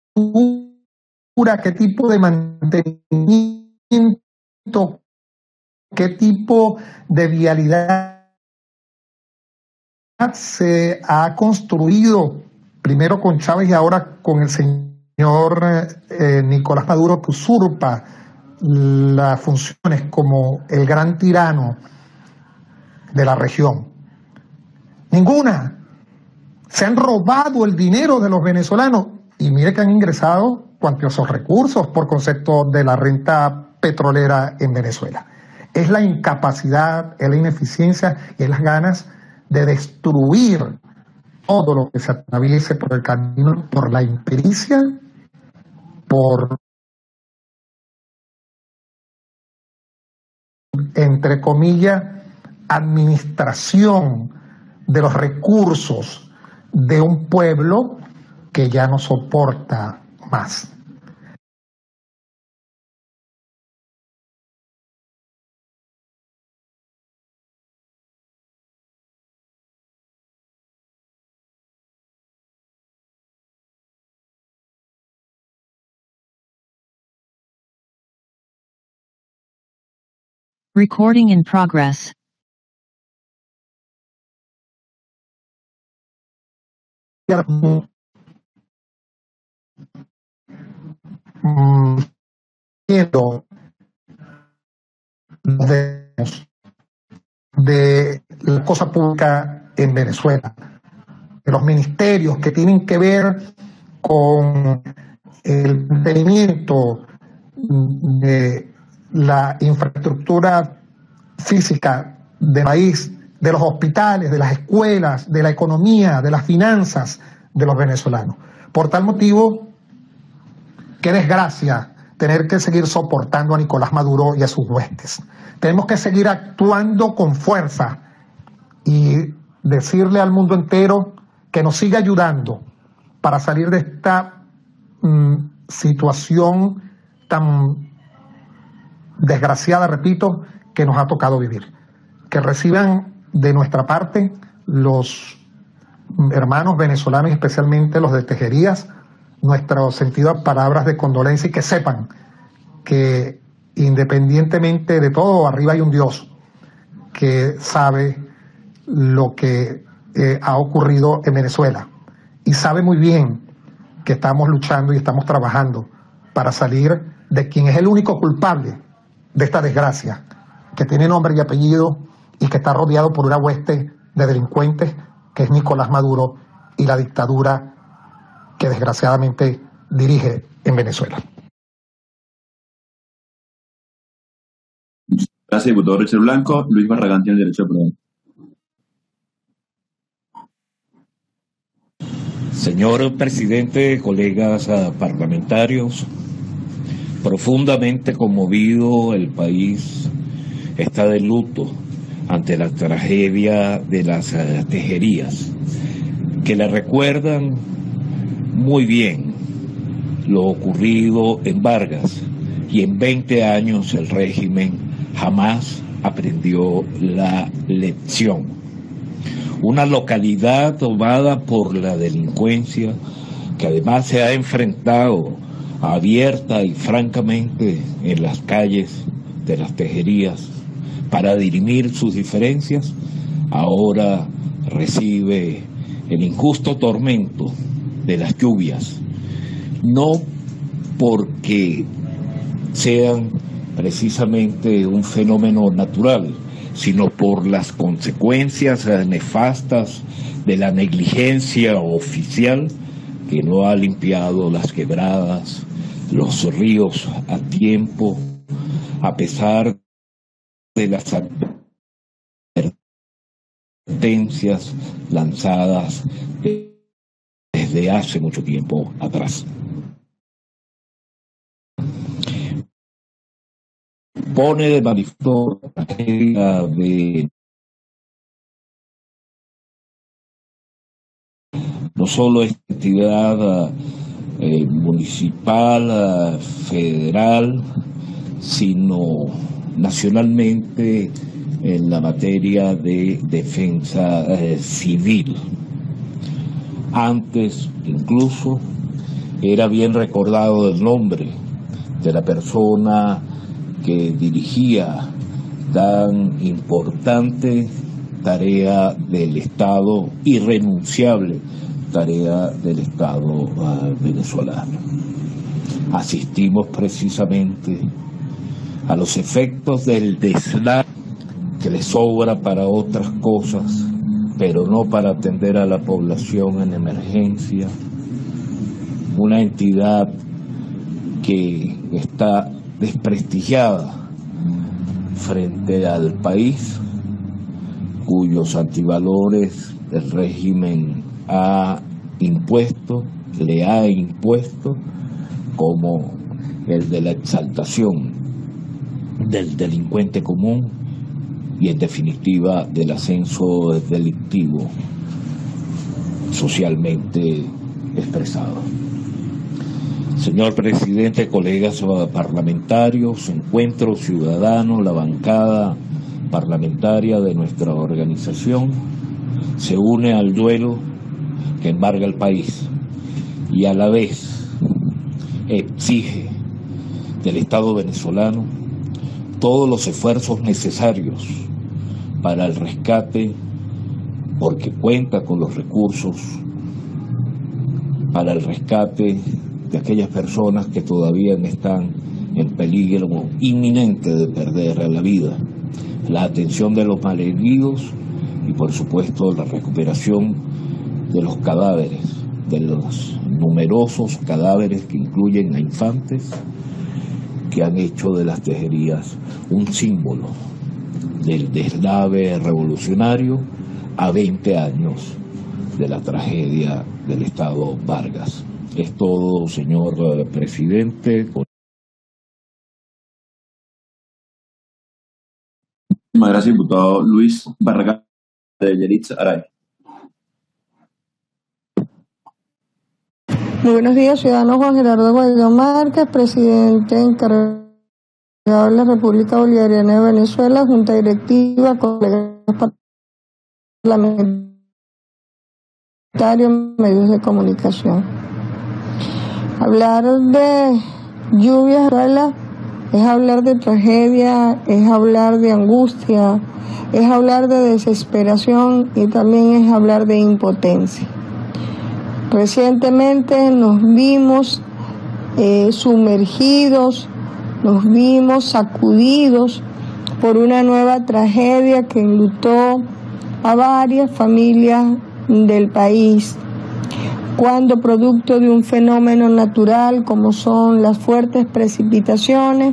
qué tipo de mantenimiento, qué tipo de vialidad se ha construido, primero con Chávez y ahora con el señor Nicolás Maduro, que usurpa las funciones como el gran tirano de la región. Ninguna. Se han robado el dinero de los venezolanos y mire que han ingresado cuantiosos recursos por concepto de la renta petrolera en Venezuela. Es la incapacidad, es la ineficiencia y es las ganas de destruir todo lo que se atraviese por el camino, por la impericia, por, entre comillas, administración de los recursos de un pueblo que ya no soporta más. Recording in progress. De la cosa pública en Venezuela, de los ministerios que tienen que ver con el mantenimiento de la infraestructura física del país, de los hospitales, de las escuelas, de la economía, de las finanzas de los venezolanos. Por tal motivo, qué desgracia tener que seguir soportando a Nicolás Maduro y a sus huestes. Tenemos que seguir actuando con fuerza y decirle al mundo entero que nos siga ayudando para salir de esta situación tan desgraciada, repito, que nos ha tocado vivir. Que reciban de nuestra parte los hermanos venezolanos, especialmente los de Tejerías, nuestro sentido de palabras de condolencia, y que sepan que independientemente de todo, arriba hay un Dios que sabe lo que ha ocurrido en Venezuela y sabe muy bien que estamos luchando y estamos trabajando para salir de quien es el único culpable de esta desgracia, que tiene nombre y apellido y que está rodeado por una hueste de delincuentes, que es Nicolás Maduro y la dictadura que desgraciadamente dirige en Venezuela. Gracias, diputado Richard Blanco. Luis Barragán tiene el derecho a preguntar. Señor presidente, colegas parlamentarios, profundamente conmovido, el país está de luto ante la tragedia de las Tejerías, que le recuerdan muy bien lo ocurrido en Vargas, y en 20 años el régimen jamás aprendió la lección. Una localidad tomada por la delincuencia, que además se ha enfrentado abierta y francamente en las calles de las Tejerías para dirimir sus diferencias, ahora recibe el injusto tormento de las lluvias, no porque sean precisamente un fenómeno natural, sino por las consecuencias nefastas de la negligencia oficial que no ha limpiado las quebradas, los ríos a tiempo, a pesar de las advertencias lanzadas desde hace mucho tiempo atrás. Pone de manifiesto la tragedia de no solo esta entidad municipal, federal, sino nacionalmente en la materia de defensa civil. Antes, incluso, era bien recordado el nombre de la persona que dirigía tan importante tarea del Estado, irrenunciable tarea del Estado venezolano. Asistimos precisamente a los efectos del deslague que le sobra para otras cosas, pero no para atender a la población en emergencia. Una entidad que está desprestigiada frente al país, cuyos antivalores el régimen le ha impuesto, como el de la exaltación del delincuente común y, en definitiva, del ascenso delictivo socialmente expresado. Señor presidente, colegas parlamentarios, Encuentro Ciudadano, la bancada parlamentaria de nuestra organización, se une al duelo que embarga el país y a la vez exige del Estado venezolano todos los esfuerzos necesarios para el rescate, porque cuenta con los recursos para el rescate de aquellas personas que todavía están en peligro inminente de perder la vida, la atención de los malheridos y, por supuesto, la recuperación de los cadáveres, de los numerosos cadáveres que incluyen a infantes que han hecho de las tejerías un símbolo del deslave revolucionario a 20 años de la tragedia del Estado Vargas. Es todo, señor presidente. Muchas gracias, diputado Luis Barragán de Yeritza Aray. Muy buenos días, ciudadano Juan Gerardo Guaidó Márquez, presidente encargado de la República Bolivariana de Venezuela, junta directiva, colegas parlamentarios, medios de comunicación. Hablar de lluvias en Venezuela es hablar de tragedia, es hablar de angustia, es hablar de desesperación y también es hablar de impotencia. Recientemente nos vimos sumergidos, nos vimos sacudidos por una nueva tragedia que enlutó a varias familias del país, cuando producto de un fenómeno natural como son las fuertes precipitaciones,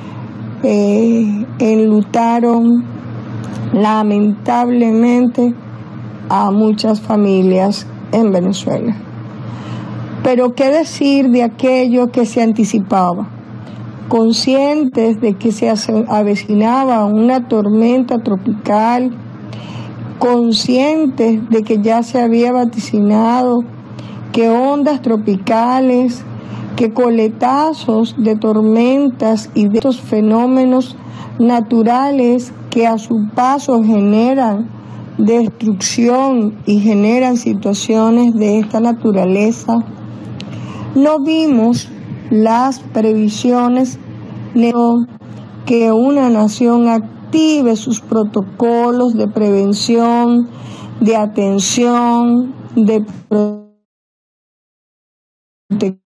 enlutaron lamentablemente a muchas familias en Venezuela. Pero qué decir de aquello que se anticipaba, conscientes de que se avecinaba una tormenta tropical, conscientes de que ya se había vaticinado que ondas tropicales, que coletazos de tormentas y de estos fenómenos naturales que a su paso generan destrucción y generan situaciones de esta naturaleza, no vimos las previsiones que una nación active sus protocolos de prevención, de atención, de protección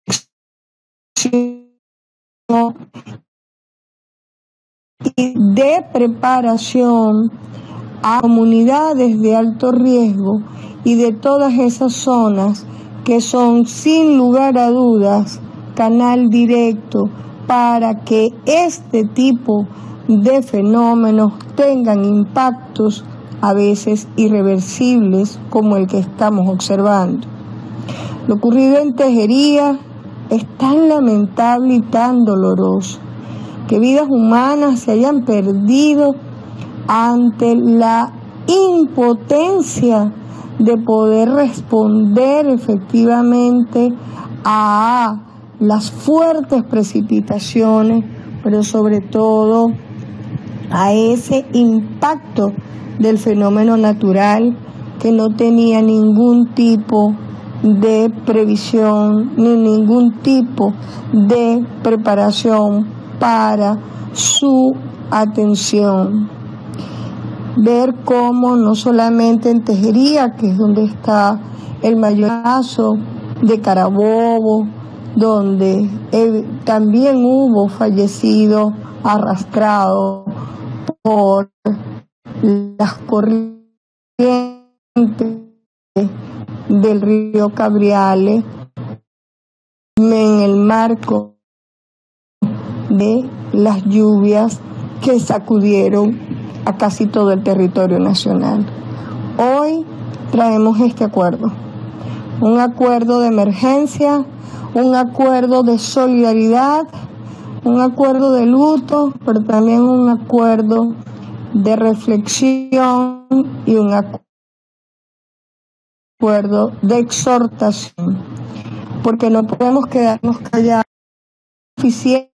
y de preparación a comunidades de alto riesgo y de todas esas zonas que son sin lugar a dudas canal directo para que este tipo de fenómenos tengan impactos a veces irreversibles como el que estamos observando. Lo ocurrido en Tejería es tan lamentable y tan doloroso, que vidas humanas se hayan perdido ante la impotencia de poder responder efectivamente a las fuertes precipitaciones, pero sobre todo a ese impacto del fenómeno natural que no tenía ningún tipo de previsión ni ningún tipo de preparación para su atención. Ver cómo no solamente en Tejería, que es donde está el mayor caso de Carabobo, donde también hubo fallecidos arrastrados por las corrientes del río Cabriales en el marco de las lluvias que sacudieron a casi todo el territorio nacional. Hoy traemos este acuerdo, un acuerdo de emergencia, un acuerdo de solidaridad, un acuerdo de luto, pero también un acuerdo de reflexión y un acuerdo de exhortación, porque no podemos quedarnos callados suficientemente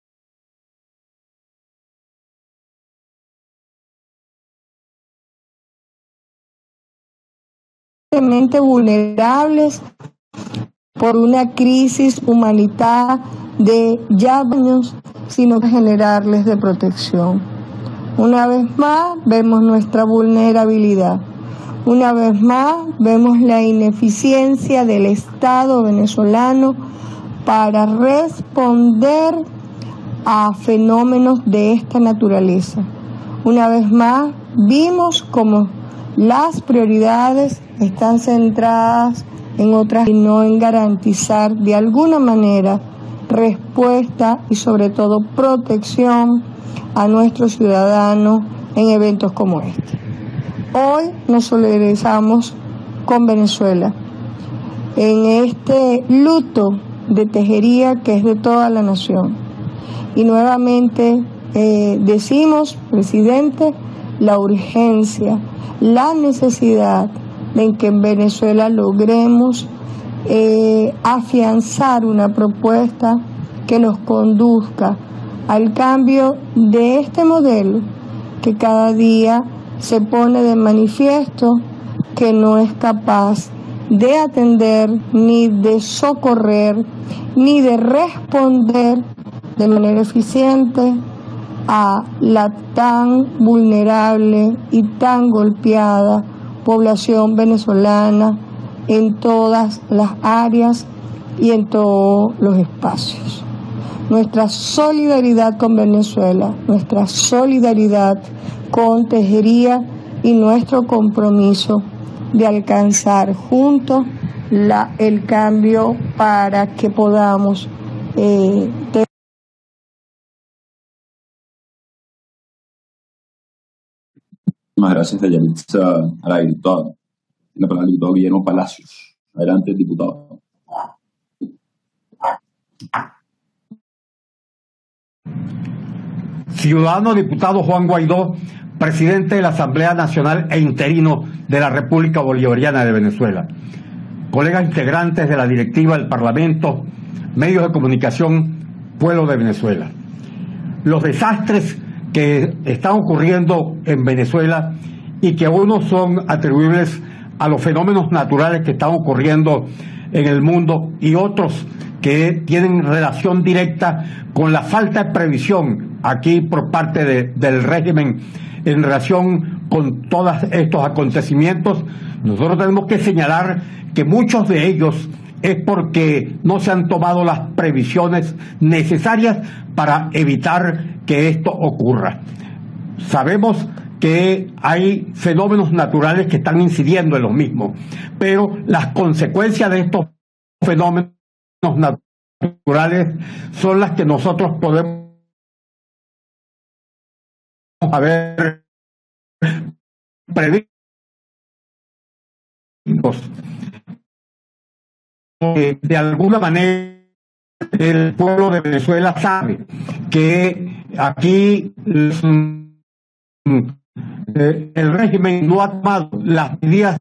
vulnerables por una crisis humanitaria de ya años, sino generarles de protección. Una vez más vemos nuestra vulnerabilidad, una vez más vemos la ineficiencia del Estado venezolano para responder a fenómenos de esta naturaleza. Una vez más vimos como las prioridades están centradas en otras y no en garantizar de alguna manera respuesta y sobre todo protección a nuestros ciudadanos en eventos como este. Hoy nos solidarizamos con Venezuela en este luto de Tejería que es de toda la nación. Y nuevamente decimos, presidente, la urgencia, la necesidad de que en Venezuela logremos afianzar una propuesta que nos conduzca al cambio de este modelo que cada día se pone de manifiesto que no es capaz de atender, ni de socorrer, ni de responder de manera eficiente a la tan vulnerable y tan golpeada población venezolana en todas las áreas y en todos los espacios. Nuestra solidaridad con Venezuela, nuestra solidaridad con Tejería y nuestro compromiso de alcanzar juntos el cambio para que podamos tener. Muchas gracias, Dayalitza, a la diputada. La palabra del diputado Guillermo Palacios. Adelante, diputado. Ciudadano diputado Juan Guaidó, presidente de la Asamblea Nacional e interino de la República Bolivariana de Venezuela. Colegas integrantes de la directiva del Parlamento, medios de comunicación, pueblo de Venezuela. Los desastres que están ocurriendo en Venezuela y que unos son atribuibles a los fenómenos naturales que están ocurriendo en el mundo y otros que tienen relación directa con la falta de previsión aquí por parte del régimen en relación con todos estos acontecimientos. Nosotros tenemos que señalar que muchos de ellos es porque no se han tomado las previsiones necesarias para evitar que esto ocurra. Sabemos que hay fenómenos naturales que están incidiendo en los mismos, pero las consecuencias de estos fenómenos naturales son las que nosotros podemos haber previsto. De alguna manera el pueblo de Venezuela sabe que aquí el régimen no ha tomado las medidas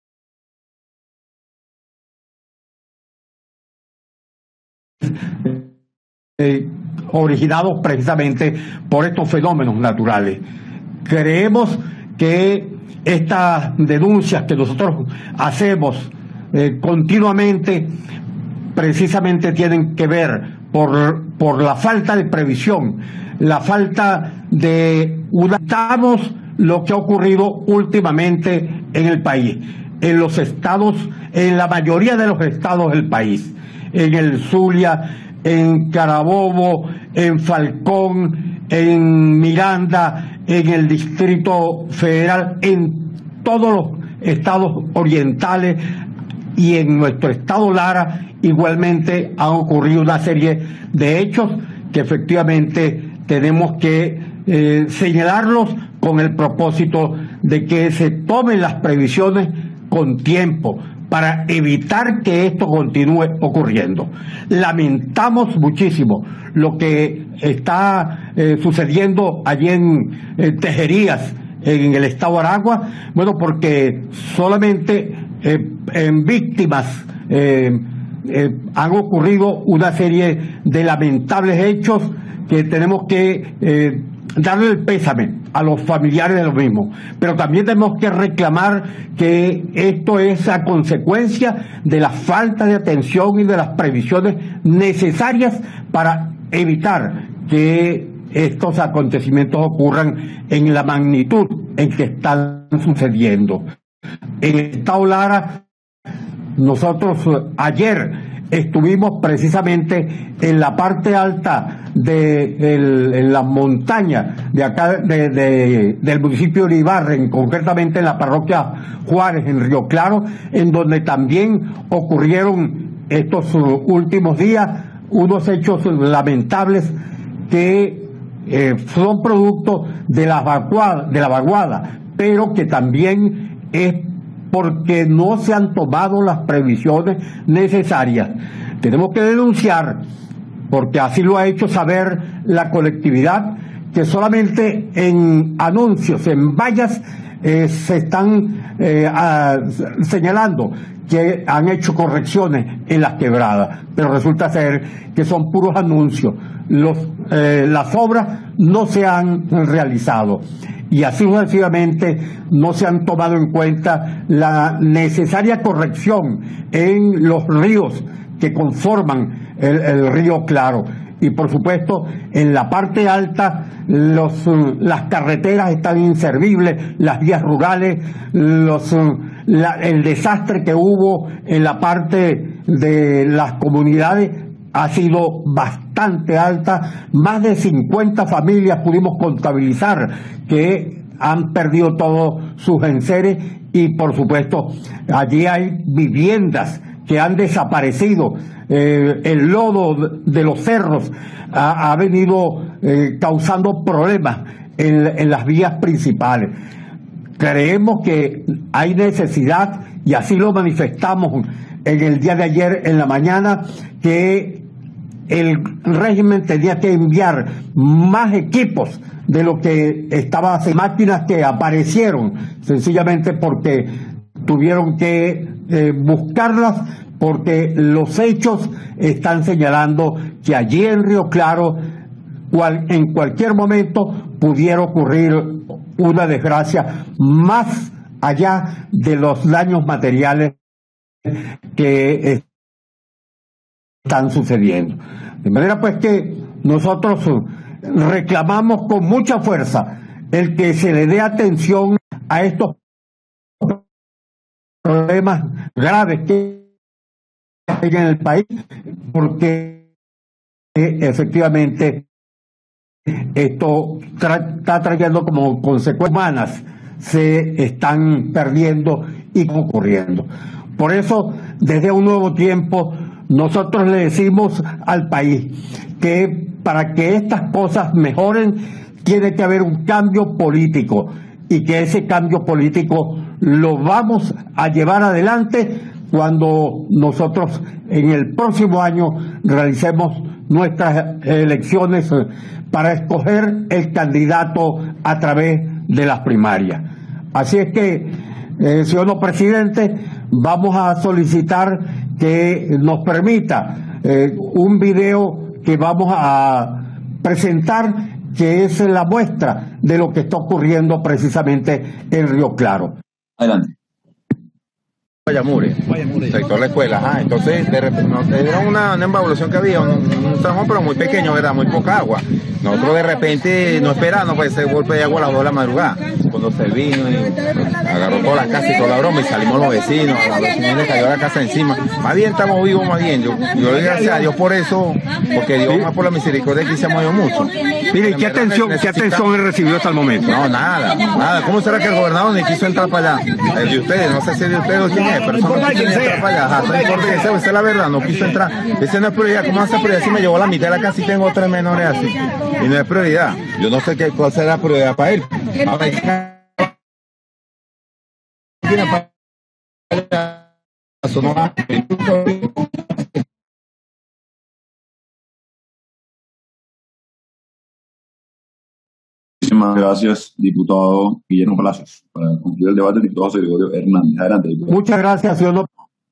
originados precisamente por estos fenómenos naturales. Creemos que estas denuncias que nosotros hacemos continuamente precisamente tienen que ver por la falta de previsión, la falta de unamos lo que ha ocurrido últimamente en el país, en los estados, en la mayoría de los estados del país, en el Zulia, en Carabobo, en Falcón, en Miranda, en el Distrito Federal, en todos los estados orientales y en nuestro estado Lara igualmente han ocurrido una serie de hechos que efectivamente tenemos que señalarlos con el propósito de que se tomen las previsiones con tiempo para evitar que esto continúe ocurriendo. Lamentamos muchísimo lo que está sucediendo allí en Tejerías, en el estado Aragua, bueno, porque solamente en víctimas han ocurrido una serie de lamentables hechos que tenemos que darle el pésame a los familiares de los mismos, pero también tenemos que reclamar que esto es a consecuencia de la falta de atención y de las previsiones necesarias para evitar que estos acontecimientos ocurran en la magnitud en que están sucediendo. En el estado Lara, nosotros ayer estuvimos precisamente en la parte alta en la montaña de acá del municipio de Ibarren, concretamente en la parroquia Juárez, en Río Claro, en donde también ocurrieron estos últimos días unos hechos lamentables que son producto de la vaguada, pero que también es porque no se han tomado las previsiones necesarias. Tenemos que denunciar, porque así lo ha hecho saber la colectividad, que solamente en anuncios, en vallas, se están señalando que han hecho correcciones en las quebradas, pero resulta ser que son puros anuncios. Las obras no se han realizado y así sucesivamente no se han tomado en cuenta la necesaria corrección en los ríos que conforman el río Claro. Y por supuesto, en la parte alta las carreteras están inservibles, las vías rurales, el desastre que hubo en la parte de las comunidades ha sido bastante alta. Más de 50 familias pudimos contabilizar que han perdido todos sus enseres y por supuesto allí hay viviendas que han desaparecido. El lodo de los cerros ha venido causando problemas en las vías principales. Creemos que hay necesidad, y así lo manifestamos en el día de ayer en la mañana, que el régimen tenía que enviar más equipos de lo que estaba haciendo, máquinas que aparecieron sencillamente porque tuvieron que buscarlas, porque los hechos están señalando que allí en Río Claro en cualquier momento pudiera ocurrir una desgracia más allá de los daños materiales que están sucediendo. De manera pues que nosotros reclamamos con mucha fuerza el que se le dé atención a estos problemas graves que hay en el país, porque efectivamente esto está trayendo como consecuencias humanas, se están perdiendo y ocurriendo. Por eso, desde Un Nuevo Tiempo, nosotros le decimos al país que para que estas cosas mejoren, tiene que haber un cambio político, y que ese cambio político lo vamos a llevar adelante cuando nosotros en el próximo año realicemos nuestras elecciones para escoger el candidato a través de las primarias. Así es que, señor presidente, vamos a solicitar que nos permita un video que vamos a presentar, que es la muestra de lo que está ocurriendo precisamente en Río Claro. Adelante. Guayamure, sector la escuela. Entonces de repente nos dieron una embabulación que había, un tramo pero muy pequeño, ¿verdad? Muy poca agua. Nosotros de repente no esperando pues ese golpe de agua a las 2 de la madrugada, cuando se vino y agarró todas las casas y toda la broma, y salimos los vecinos, a los vecinos les cayó la casa encima. Más bien estamos vivos, más bien. Yo doy gracias a Dios por eso, porque Dios más por la misericordia que se ha movido mucho. Mire, ¿qué atención he recibido hasta el momento? No, nada. ¿Cómo será que el gobernador ni quiso entrar para allá? El de ustedes, no sé si el de ustedes o quién es, pero eso no quiso entrar para allá. No importa que sea, esa es la verdad, no quiso entrar. Esa no es prioridad. ¿Cómo hace prioridad si me llevó la mitad de la casa y tengo 3 menores así? Y no es prioridad. Yo no sé cuál será la prioridad para él. Muchísimas gracias, diputado Guillermo Palacios. Para concluir el debate, el diputado José Gregorio Hernández. Adelante, diputado. Muchas gracias, señor.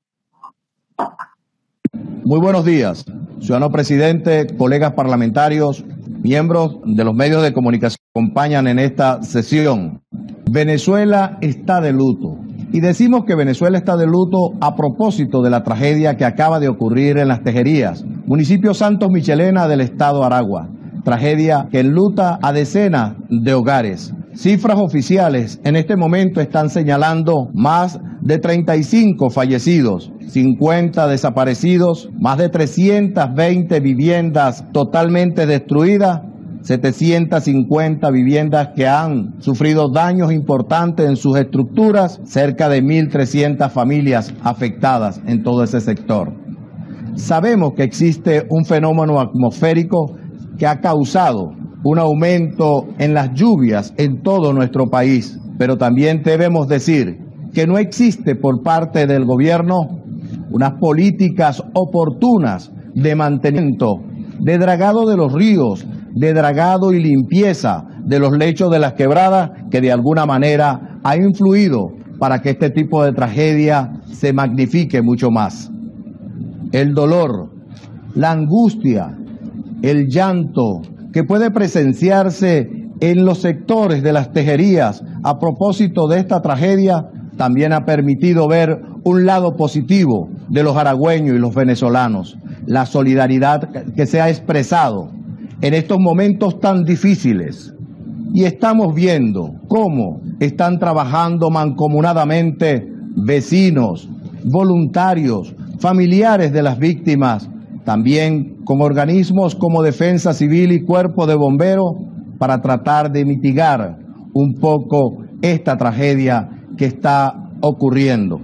Muy buenos días, ciudadano presidente, colegas parlamentarios, miembros de los medios de comunicación que acompañan en esta sesión. Venezuela está de luto. Y decimos que Venezuela está de luto a propósito de la tragedia que acaba de ocurrir en Las Tejerías, municipio Santos Michelena del estado Aragua. Tragedia que enluta a decenas de hogares. Cifras oficiales en este momento están señalando más de 35 fallecidos, 50 desaparecidos, más de 320 viviendas totalmente destruidas, 750 viviendas que han sufrido daños importantes en sus estructuras, cerca de 1.300 familias afectadas en todo ese sector. Sabemos que existe un fenómeno atmosférico que ha causado un aumento en las lluvias en todo nuestro país, pero también debemos decir que no existe por parte del gobierno unas políticas oportunas de mantenimiento, de dragado de los ríos, de dragado y limpieza de los lechos de las quebradas, que de alguna manera ha influido para que este tipo de tragedia se magnifique mucho más. El dolor, la angustia, el llanto que puede presenciarse en los sectores de las tejerías a propósito de esta tragedia también ha permitido ver un lado positivo de los aragüeños y los venezolanos, la solidaridad que se ha expresado en estos momentos tan difíciles. Y estamos viendo cómo están trabajando mancomunadamente vecinos, voluntarios, familiares de las víctimas, también con organismos como Defensa Civil y Cuerpo de Bomberos, para tratar de mitigar un poco esta tragedia que está ocurriendo.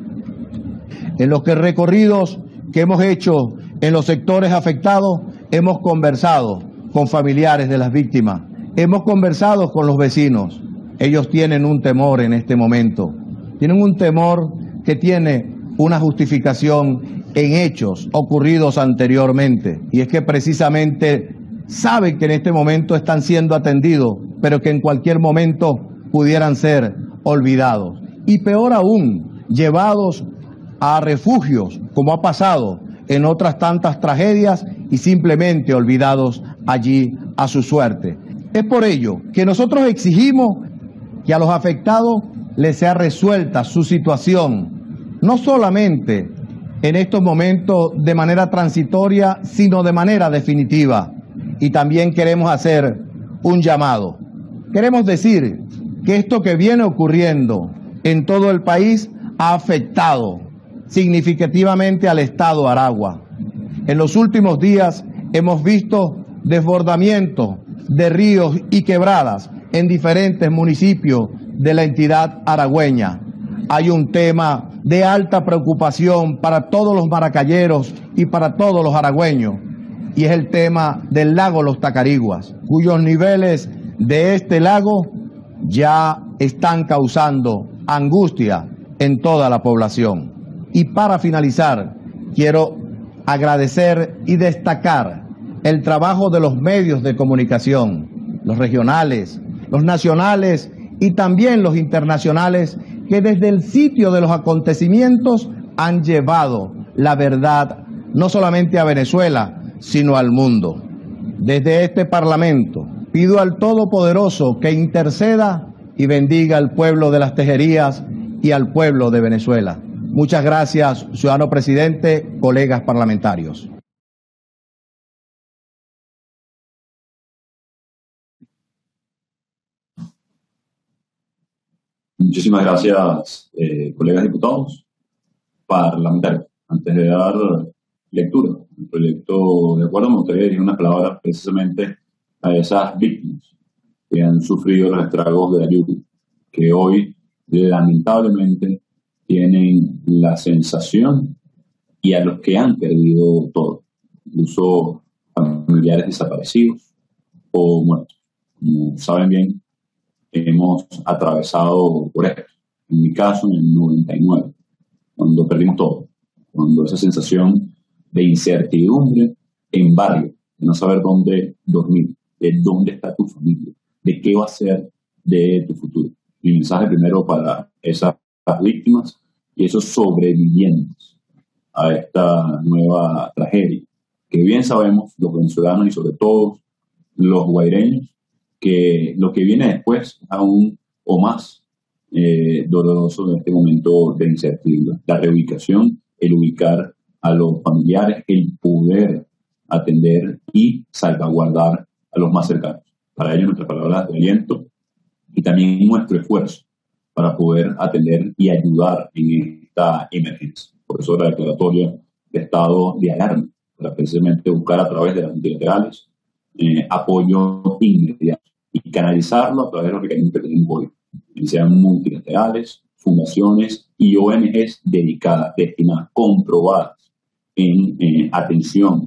En los recorridos que hemos hecho en los sectores afectados, hemos conversado con familiares de las víctimas, hemos conversado con los vecinos. Ellos tienen un temor en este momento, tienen un temor que tiene una justificación en hechos ocurridos anteriormente, y es que precisamente saben que en este momento están siendo atendidos, pero que en cualquier momento pudieran ser olvidados. Y peor aún, llevados a refugios, como ha pasado en otras tantas tragedias, y simplemente olvidados allí a su suerte. Es por ello que nosotros exigimos que a los afectados les sea resuelta su situación, no solamente en estos momentos de manera transitoria, sino de manera definitiva. Y también queremos hacer un llamado. Queremos decir que esto que viene ocurriendo en todo el país ha afectado significativamente al estado Aragua. En los últimos días hemos visto desbordamientos de ríos y quebradas en diferentes municipios de la entidad aragüeña. Hay un tema de alta preocupación para todos los maracayeros y para todos los aragüeños, y es el tema del lago Los Tacariguas, cuyos niveles de este lago ya están causando angustia en toda la población. Y para finalizar, quiero agradecer y destacar el trabajo de los medios de comunicación, los regionales, los nacionales y también los internacionales, que desde el sitio de los acontecimientos han llevado la verdad no solamente a Venezuela, sino al mundo. Desde este Parlamento pido al Todopoderoso que interceda y bendiga al pueblo de las Tejerías y al pueblo de Venezuela. Muchas gracias, ciudadano presidente, colegas parlamentarios. Muchísimas gracias, colegas diputados, parlamentarios. Antes de dar lectura al proyecto de acuerdo, me gustaría dirigir unas palabras precisamente a esas víctimas que han sufrido los estragos de la lluvia, que hoy lamentablemente tienen la sensación, y a los que han perdido todo, incluso familiares desaparecidos o muertos. Como saben bien, hemos atravesado por esto. En mi caso, en el 99, cuando perdimos todo, cuando esa sensación de incertidumbre en barrio, de no saber dónde dormir, de dónde está tu familia, de qué va a ser de tu futuro. Mi mensaje primero para esas víctimas y esos sobrevivientes a esta nueva tragedia, que bien sabemos los venezolanos y sobre todo los guaireños, que lo que viene después es aún o más doloroso en este momento de incertidumbre. La reubicación, el ubicar a los familiares, el poder atender y salvaguardar a los más cercanos. Para ello, nuestras palabras de aliento y también nuestro esfuerzo para poder atender y ayudar en esta emergencia. Por eso la declaratoria de estado de alarma, para precisamente buscar a través de las multilaterales apoyo inmediato y canalizarlo a través de los requerimientos que tenemos hoy, que sean multilaterales, fundaciones y ONGs dedicadas, destinadas, comprobadas en atención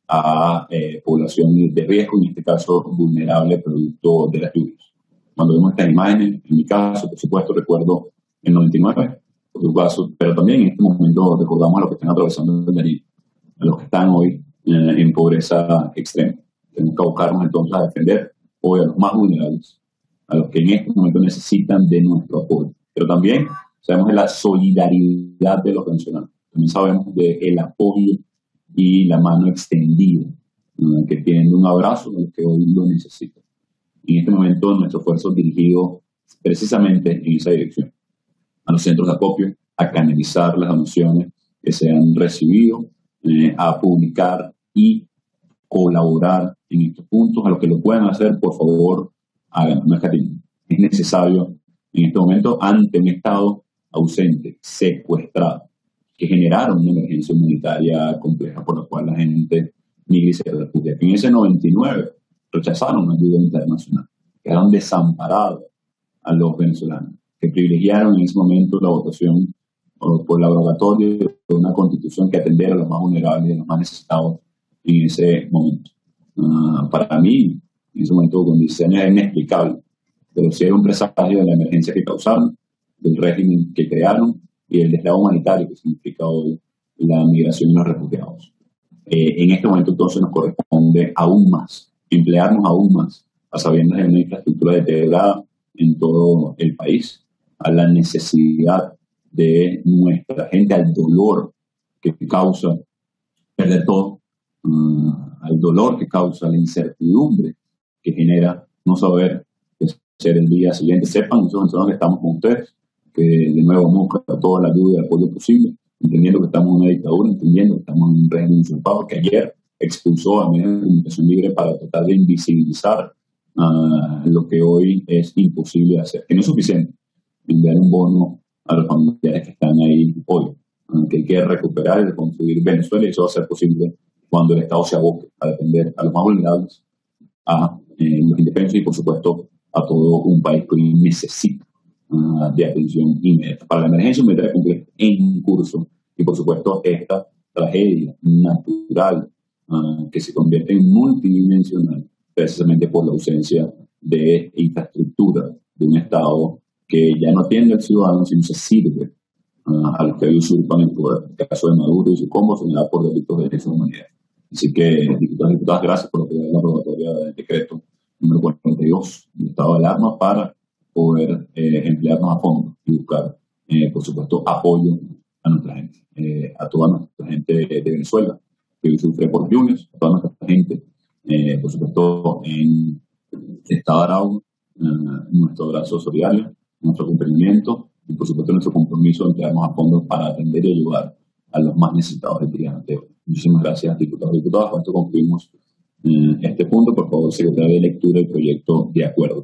a población de riesgo, en este caso vulnerable producto de las lluvias. Cuando vemos estas imágenes, en mi caso, por supuesto, recuerdo el 99, por tu caso, pero también en este momento recordamos a los que están atravesando el Darién, a los que están hoy en pobreza extrema. Tenemos que abocarnos entonces a defender hoy a los más vulnerables, a los que en este momento necesitan de nuestro apoyo. Pero también sabemos de la solidaridad de los venezolanos, también sabemos del apoyo y la mano extendida, que tienen un abrazo a los que hoy lo necesitan. En este momento nuestro esfuerzo dirigido precisamente en esa dirección, a los centros de acopio, a canalizar las donaciones que se han recibido, a publicar y colaborar en estos puntos. A los que lo puedan hacer, por favor, háganlo. No es necesario en este momento, ante un Estado ausente, secuestrado, que generaron una emergencia humanitaria compleja por la cual la gente migra y se refugia. En ese 99 rechazaron la ayuda internacional, quedaron desamparados a los venezolanos, que privilegiaron en ese momento la votación por el abrogatorio de una constitución que atendiera a los más vulnerables y a los más necesitados en ese momento. Para mí, en ese momento, con 10 años, es inexplicable, pero sí era un presagio de la emergencia que causaron, del régimen que crearon y el deslave humanitario que significa hoy la migración y los refugiados. En este momento entonces nos corresponde aún más, emplearnos aún más, a sabiendas de una infraestructura deteriorada en todo el país, a la necesidad de nuestra gente, al dolor que causa perder todo, al dolor que causa la incertidumbre que genera no saber qué hacer el día siguiente. Sepan nosotros que estamos con ustedes, que de nuevo vamos a buscar toda la ayuda y el apoyo posible, entendiendo que estamos en una dictadura, entendiendo que estamos en un régimen usurpado que ayer expulsó a medios de comunicación libre para tratar de invisibilizar lo que hoy es imposible hacer. Que no es suficiente enviar un bono a los familiares que están ahí hoy, que hay que recuperar y reconstruir Venezuela, y eso va a ser posible cuando el Estado se aboque a defender a los más vulnerables, a los indefensos y, por supuesto, a todo un país que hoy necesita de atención inmediata para la emergencia humanitaria compleja en curso y, por supuesto, esta tragedia natural que se convierte en multidimensional precisamente por la ausencia de infraestructura de un Estado que ya no atiende al ciudadano, sino se sirve a los que hoy usurpan el poder. El caso de Maduro y su combo señalado por delitos de lesa humanidad. Así que, diputados y diputadas, gracias por apoyar la aprobatoria del decreto número 42 del estado de alarma para poder emplearnos a fondo y buscar, por supuesto, apoyo a nuestra gente, a toda nuestra gente de Venezuela que hoy sufre por lluvias, a toda nuestra gente, por supuesto, en el estado de Aragua, nuestro abrazo solidario, nuestro cumplimiento y, por supuesto, nuestro compromiso de emplearnos a fondo para atender y ayudar a los más necesitados del día de hoy. Muchísimas gracias, diputados y diputadas. Con esto concluimos este punto. Por favor, secretario de lectura del proyecto de acuerdo.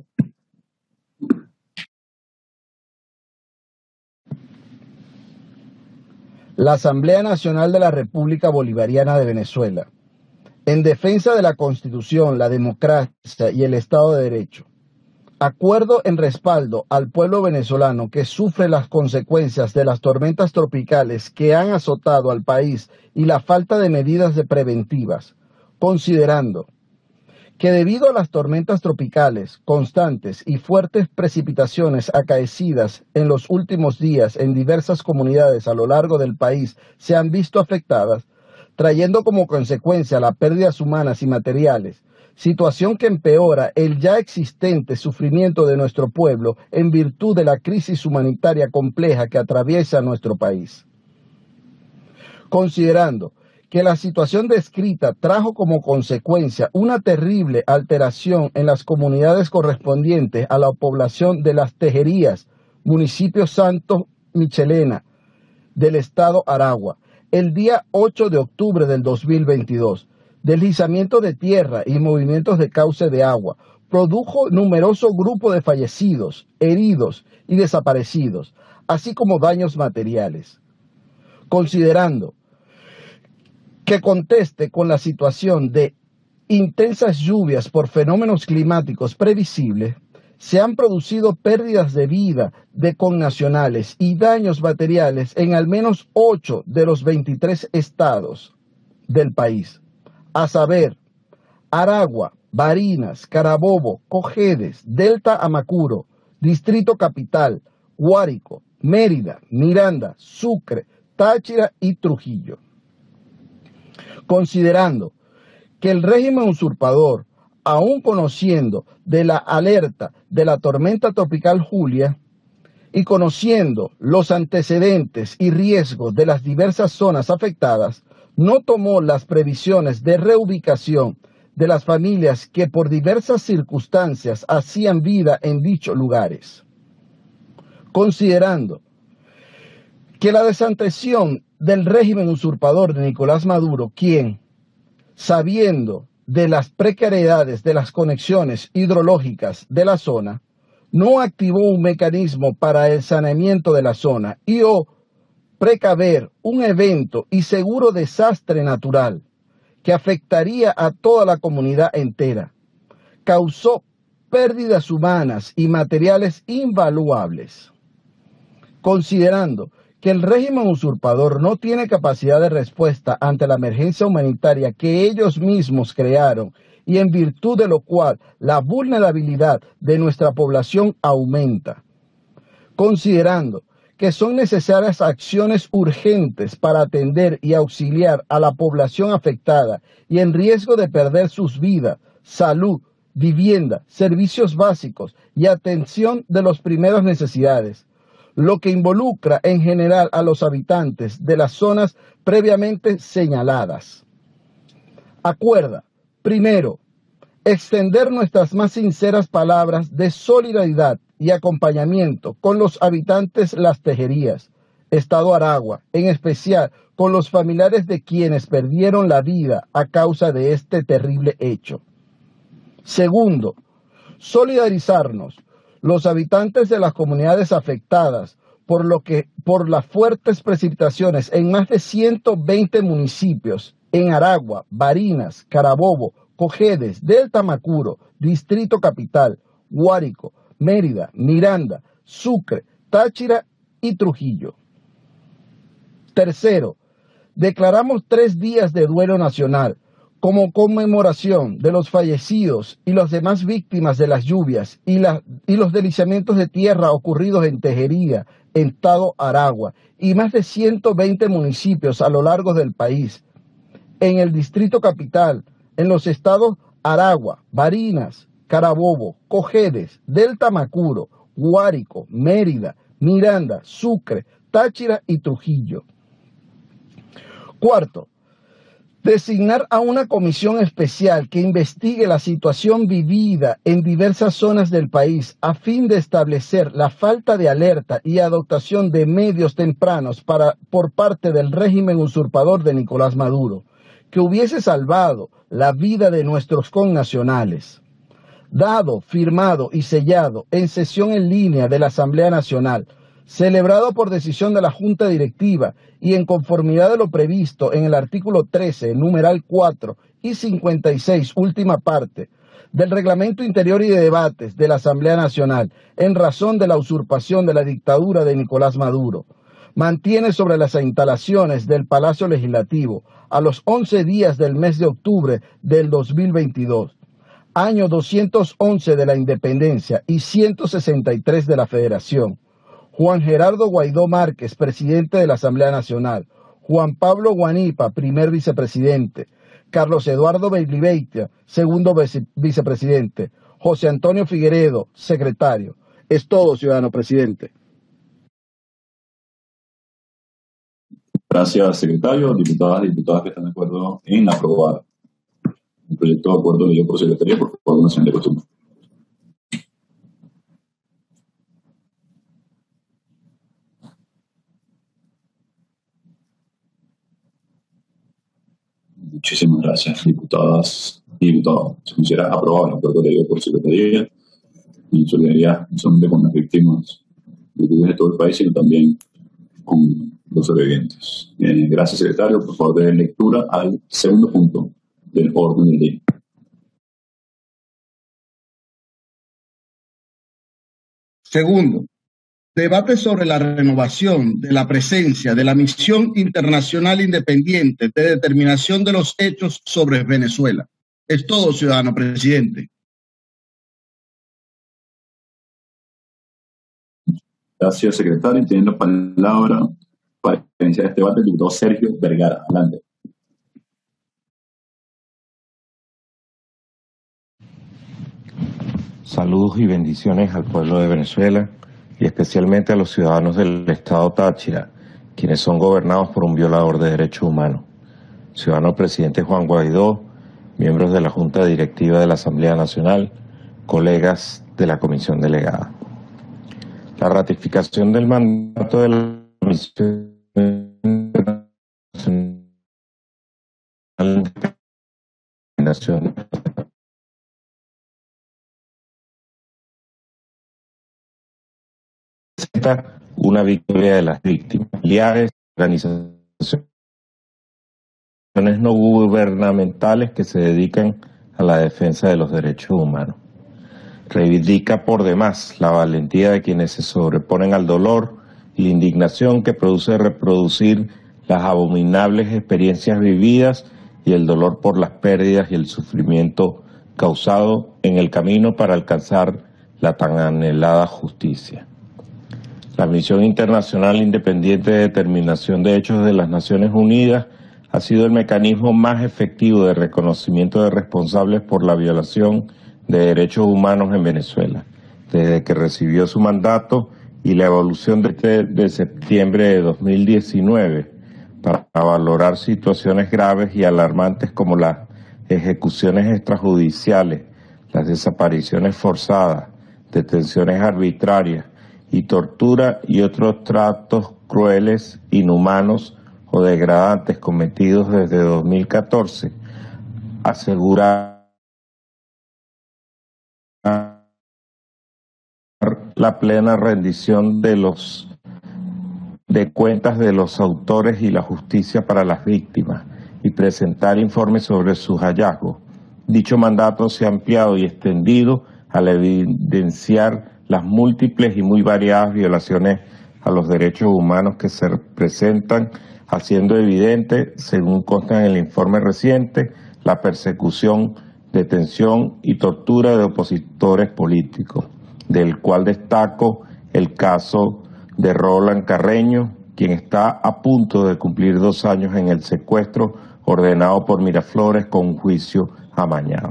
La Asamblea Nacional de la República Bolivariana de Venezuela, en defensa de la Constitución, la democracia y el Estado de Derecho, acuerdo en respaldo al pueblo venezolano que sufre las consecuencias de las tormentas tropicales que han azotado al país y la falta de medidas preventivas, considerando que debido a las tormentas tropicales constantes y fuertes precipitaciones acaecidas en los últimos días en diversas comunidades a lo largo del país se han visto afectadas, trayendo como consecuencia la pérdidas humanas y materiales, situación que empeora el ya existente sufrimiento de nuestro pueblo en virtud de la crisis humanitaria compleja que atraviesa nuestro país. Considerando que la situación descrita trajo como consecuencia una terrible alteración en las comunidades correspondientes a la población de Las Tejerías, municipio Santo Michelena, del estado Aragua, el día 8 de octubre del 2022, deslizamiento de tierra y movimientos de cauce de agua, produjo numeroso grupo de fallecidos, heridos y desaparecidos, así como daños materiales. Considerando que conteste con la situación de intensas lluvias por fenómenos climáticos previsibles, se han producido pérdidas de vida de connacionales y daños materiales en al menos 8 de los 23 estados del país, a saber, Aragua, Barinas, Carabobo, Cojedes, Delta Amacuro, Distrito Capital, Guárico, Mérida, Miranda, Sucre, Táchira y Trujillo. Considerando que el régimen usurpador, aún conociendo de la alerta de la tormenta tropical Julia y conociendo los antecedentes y riesgos de las diversas zonas afectadas, no tomó las previsiones de reubicación de las familias que por diversas circunstancias hacían vida en dichos lugares. Considerando que la desatención del régimen usurpador de Nicolás Maduro, quien, sabiendo de las precariedades de las conexiones hidrológicas de la zona, no activó un mecanismo para el saneamiento de la zona y o precaver un evento y seguro desastre natural que afectaría a toda la comunidad entera, causó pérdidas humanas y materiales invaluables. Considerando que el régimen usurpador no tiene capacidad de respuesta ante la emergencia humanitaria que ellos mismos crearon y en virtud de lo cual la vulnerabilidad de nuestra población aumenta. Considerando que son necesarias acciones urgentes para atender y auxiliar a la población afectada y en riesgo de perder sus vidas, salud, vivienda, servicios básicos y atención de las primeras necesidades, lo que involucra en general a los habitantes de las zonas previamente señaladas. Acuerda, primero, extender nuestras más sinceras palabras de solidaridad y acompañamiento con los habitantes Las Tejerías, Estado Aragua, en especial con los familiares de quienes perdieron la vida a causa de este terrible hecho. Segundo, solidarizarnos los habitantes de las comunidades afectadas por las fuertes precipitaciones en más de 120 municipios en Aragua, Barinas, Carabobo, Cojedes, Delta Amacuro, Distrito Capital, Guárico, Mérida, Miranda, Sucre, Táchira y Trujillo. Tercero, declaramos 3 días de duelo nacional como conmemoración de los fallecidos y las demás víctimas de las lluvias y los deslizamientos de tierra ocurridos en Tejería, en Estado Aragua y más de 120 municipios a lo largo del país, en el Distrito Capital, en los estados Aragua, Barinas, Carabobo, Cojedes, Delta Amacuro, Guárico, Mérida, Miranda, Sucre, Táchira y Trujillo. Cuarto, designar a una comisión especial que investigue la situación vivida en diversas zonas del país a fin de establecer la falta de alerta y adoptación de medios tempranos por parte del régimen usurpador de Nicolás Maduro, que hubiese salvado la vida de nuestros connacionales. Dado, firmado y sellado en sesión en línea de la Asamblea Nacional, celebrado por decisión de la Junta Directiva y en conformidad de lo previsto en el artículo 13, numeral 4 y 56, última parte, del Reglamento Interior y de Debates de la Asamblea Nacional, en razón de la usurpación de la dictadura de Nicolás Maduro, mantiene sobre las instalaciones del Palacio Legislativo a los 11 días del mes de octubre del 2022, año 211 de la Independencia y 163 de la Federación, Juan Gerardo Guaidó Márquez, presidente de la Asamblea Nacional, Juan Pablo Guanipa, primer vicepresidente, Carlos Eduardo Beilibeitia, segundo vicepresidente, José Antonio Figueredo, secretario. Es todo, ciudadano presidente. Gracias, secretario. Diputadas y diputados que están de acuerdo en aprobar el proyecto de acuerdo leído por secretaría, por favor, donación de costumbre. Muchísimas gracias, diputadas y diputados. Se considera aprobado el acuerdo leído por secretaría y solidaridad no solamente con las víctimas de todo el país, sino también con los sobrevivientes. Gracias, secretario. Por favor, de lectura al segundo punto del orden del día. Segundo, debate sobre la renovación de la presencia de la Misión Internacional Independiente de Determinación de los Hechos sobre Venezuela. Es todo, ciudadano presidente. Gracias, secretario. Tiene la palabra para iniciar este debate el diputado Sergio Vergara. Adelante. Saludos y bendiciones al pueblo de Venezuela y especialmente a los ciudadanos del estado Táchira, quienes son gobernados por un violador de derechos humanos. Ciudadano presidente Juan Guaidó, miembros de la Junta Directiva de la Asamblea Nacional, colegas de la Comisión Delegada. La ratificación del mandato de la Comisión Nacional representa una victoria de las víctimas, familiares, organizaciones no gubernamentales que se dedican a la defensa de los derechos humanos. Reivindica por demás la valentía de quienes se sobreponen al dolor y la indignación que produce reproducir las abominables experiencias vividas y el dolor por las pérdidas y el sufrimiento causado en el camino para alcanzar la tan anhelada justicia. La Misión Internacional Independiente de Determinación de Hechos de las Naciones Unidas ha sido el mecanismo más efectivo de reconocimiento de responsables por la violación de derechos humanos en Venezuela, desde que recibió su mandato y la evolución de septiembre de 2019 para valorar situaciones graves y alarmantes como las ejecuciones extrajudiciales, las desapariciones forzadas, detenciones arbitrarias y tortura y otros tratos crueles, inhumanos o degradantes cometidos desde 2014, asegurar la plena rendición de cuentas de los autores y la justicia para las víctimas y presentar informes sobre sus hallazgos. Dicho mandato se ha ampliado y extendido al evidenciar las múltiples y muy variadas violaciones a los derechos humanos que se presentan, haciendo evidente, según consta en el informe reciente, la persecución, detención y tortura de opositores políticos, del cual destaco el caso de Roland Carreño, quien está a punto de cumplir 2 años en el secuestro ordenado por Miraflores con un juicio amañado.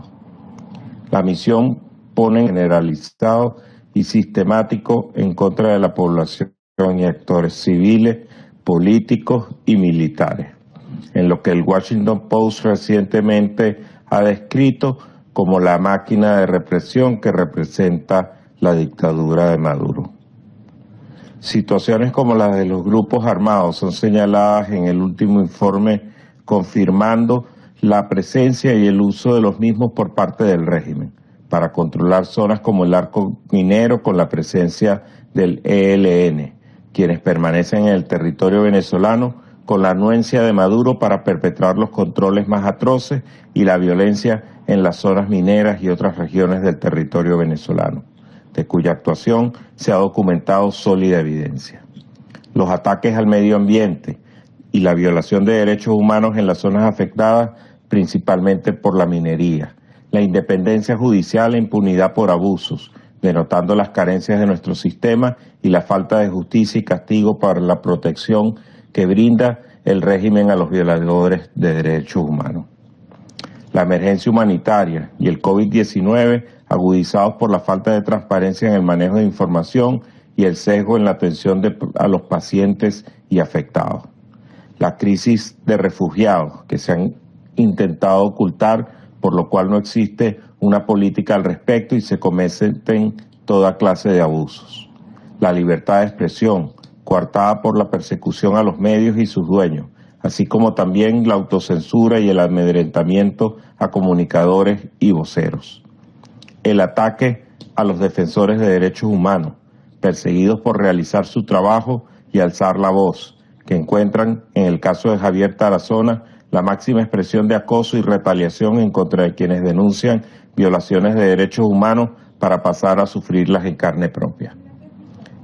La misión pone generalizado y sistemático en contra de la población y actores civiles, políticos y militares, en lo que el Washington Post recientemente ha descrito como la máquina de represión que representa la dictadura de Maduro. Situaciones como las de los grupos armados son señaladas en el último informe, confirmando la presencia y el uso de los mismos por parte del régimen para controlar zonas como el arco minero con la presencia del ELN, quienes permanecen en el territorio venezolano con la anuencia de Maduro para perpetrar los controles más atroces y la violencia en las zonas mineras y otras regiones del territorio venezolano, de cuya actuación se ha documentado sólida evidencia. Los ataques al medio ambiente y la violación de derechos humanos en las zonas afectadas principalmente por la minería, la independencia judicial e impunidad por abusos, denotando las carencias de nuestro sistema y la falta de justicia y castigo para la protección que brinda el régimen a los violadores de derechos humanos. La emergencia humanitaria y el COVID-19, agudizados por la falta de transparencia en el manejo de información y el sesgo en la atención a los pacientes y afectados. La crisis de refugiados que se han intentado ocultar, por lo cual no existe una política al respecto y se cometen toda clase de abusos. La libertad de expresión, coartada por la persecución a los medios y sus dueños, así como también la autocensura y el amedrentamiento a comunicadores y voceros. El ataque a los defensores de derechos humanos, perseguidos por realizar su trabajo y alzar la voz, que encuentran, en el caso de Javier Tarazona, la máxima expresión de acoso y retaliación en contra de quienes denuncian violaciones de derechos humanos para pasar a sufrirlas en carne propia.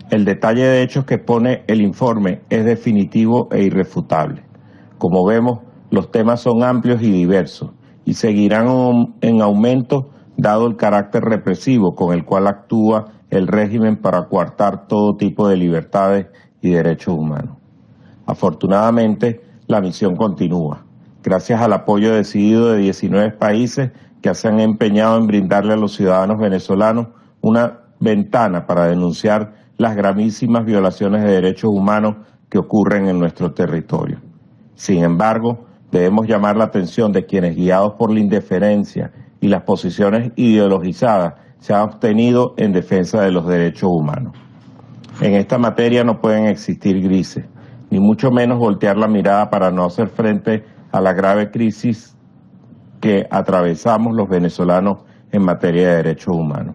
El detalle de hechos que pone el informe es definitivo e irrefutable. Como vemos, los temas son amplios y diversos y seguirán en aumento dado el carácter represivo con el cual actúa el régimen para coartar todo tipo de libertades y derechos humanos. Afortunadamente, la misión continúa, gracias al apoyo decidido de 19 países que se han empeñado en brindarle a los ciudadanos venezolanos una ventana para denunciar las gravísimas violaciones de derechos humanos que ocurren en nuestro territorio. Sin embargo, debemos llamar la atención de quienes, guiados por la indiferencia y las posiciones ideologizadas, se han obtenido en defensa de los derechos humanos. En esta materia no pueden existir grises, ni mucho menos voltear la mirada para no hacer frente a la grave crisis que atravesamos los venezolanos en materia de derechos humanos.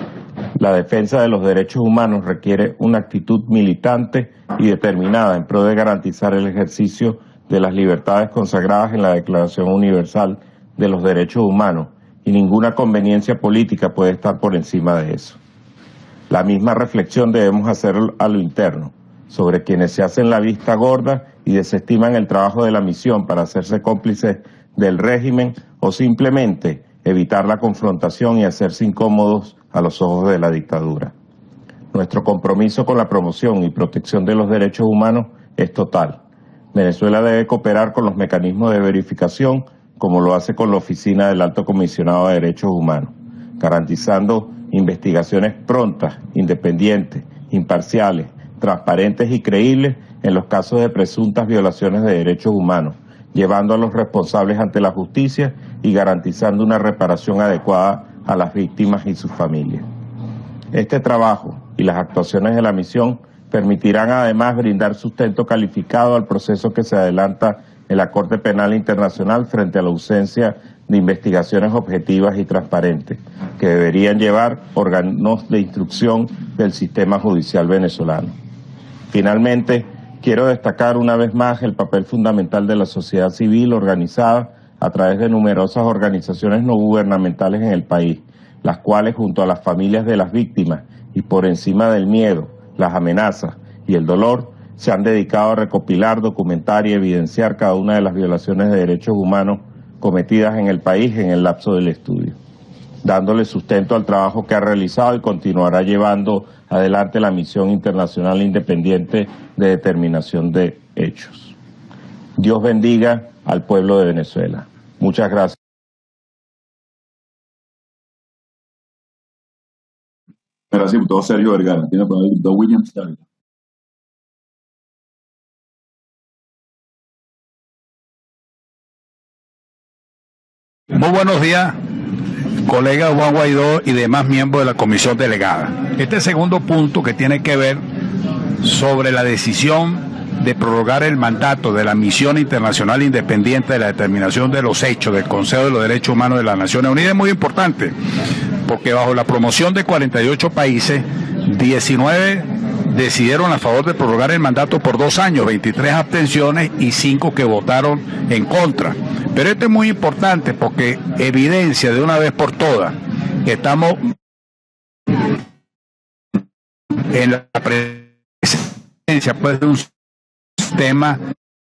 La defensa de los derechos humanos requiere una actitud militante y determinada en pro de garantizar el ejercicio de las libertades consagradas en la Declaración Universal de los Derechos Humanos, y ninguna conveniencia política puede estar por encima de eso. La misma reflexión debemos hacer a lo interno, sobre quienes se hacen la vista gorda y desestiman el trabajo de la misión para hacerse cómplices del régimen o simplemente evitar la confrontación y hacerse incómodos a los ojos de la dictadura. Nuestro compromiso con la promoción y protección de los derechos humanos es total. Venezuela debe cooperar con los mecanismos de verificación, como lo hace con la Oficina del Alto Comisionado de Derechos Humanos, garantizando investigaciones prontas, independientes, imparciales, transparentes y creíbles en los casos de presuntas violaciones de derechos humanos, llevando a los responsables ante la justicia y garantizando una reparación adecuada a las víctimas y sus familias. Este trabajo y las actuaciones de la misión permitirán además brindar sustento calificado al proceso que se adelanta en la Corte Penal Internacional frente a la ausencia de investigaciones objetivas y transparentes que deberían llevar órganos de instrucción del sistema judicial venezolano. Finalmente, quiero destacar una vez más el papel fundamental de la sociedad civil organizada a través de numerosas organizaciones no gubernamentales en el país, las cuales junto a las familias de las víctimas y por encima del miedo, las amenazas y el dolor, se han dedicado a recopilar, documentar y evidenciar cada una de las violaciones de derechos humanos cometidas en el país en el lapso del estudio, dándole sustento al trabajo que ha realizado y continuará llevando adelante la Misión Internacional Independiente de Determinación de Hechos. Dios bendiga al pueblo de Venezuela. Muchas gracias. Gracias, diputado Sergio Vergara. Tiene para el diputado William Dávila. Muy buenos días, colega Juan Guaidó y demás miembros de la comisión delegada. Este segundo punto que tiene que ver sobre la decisión de prorrogar el mandato de la Misión Internacional Independiente de la Determinación de los Hechos del Consejo de los Derechos Humanos de las Naciones Unidas es muy importante, porque bajo la promoción de 48 países, 19 decidieron a favor de prorrogar el mandato por 2 años, 23 abstenciones y 5 que votaron en contra. Pero esto es muy importante porque evidencia de una vez por todas que estamos en la presencia pues, de un sistema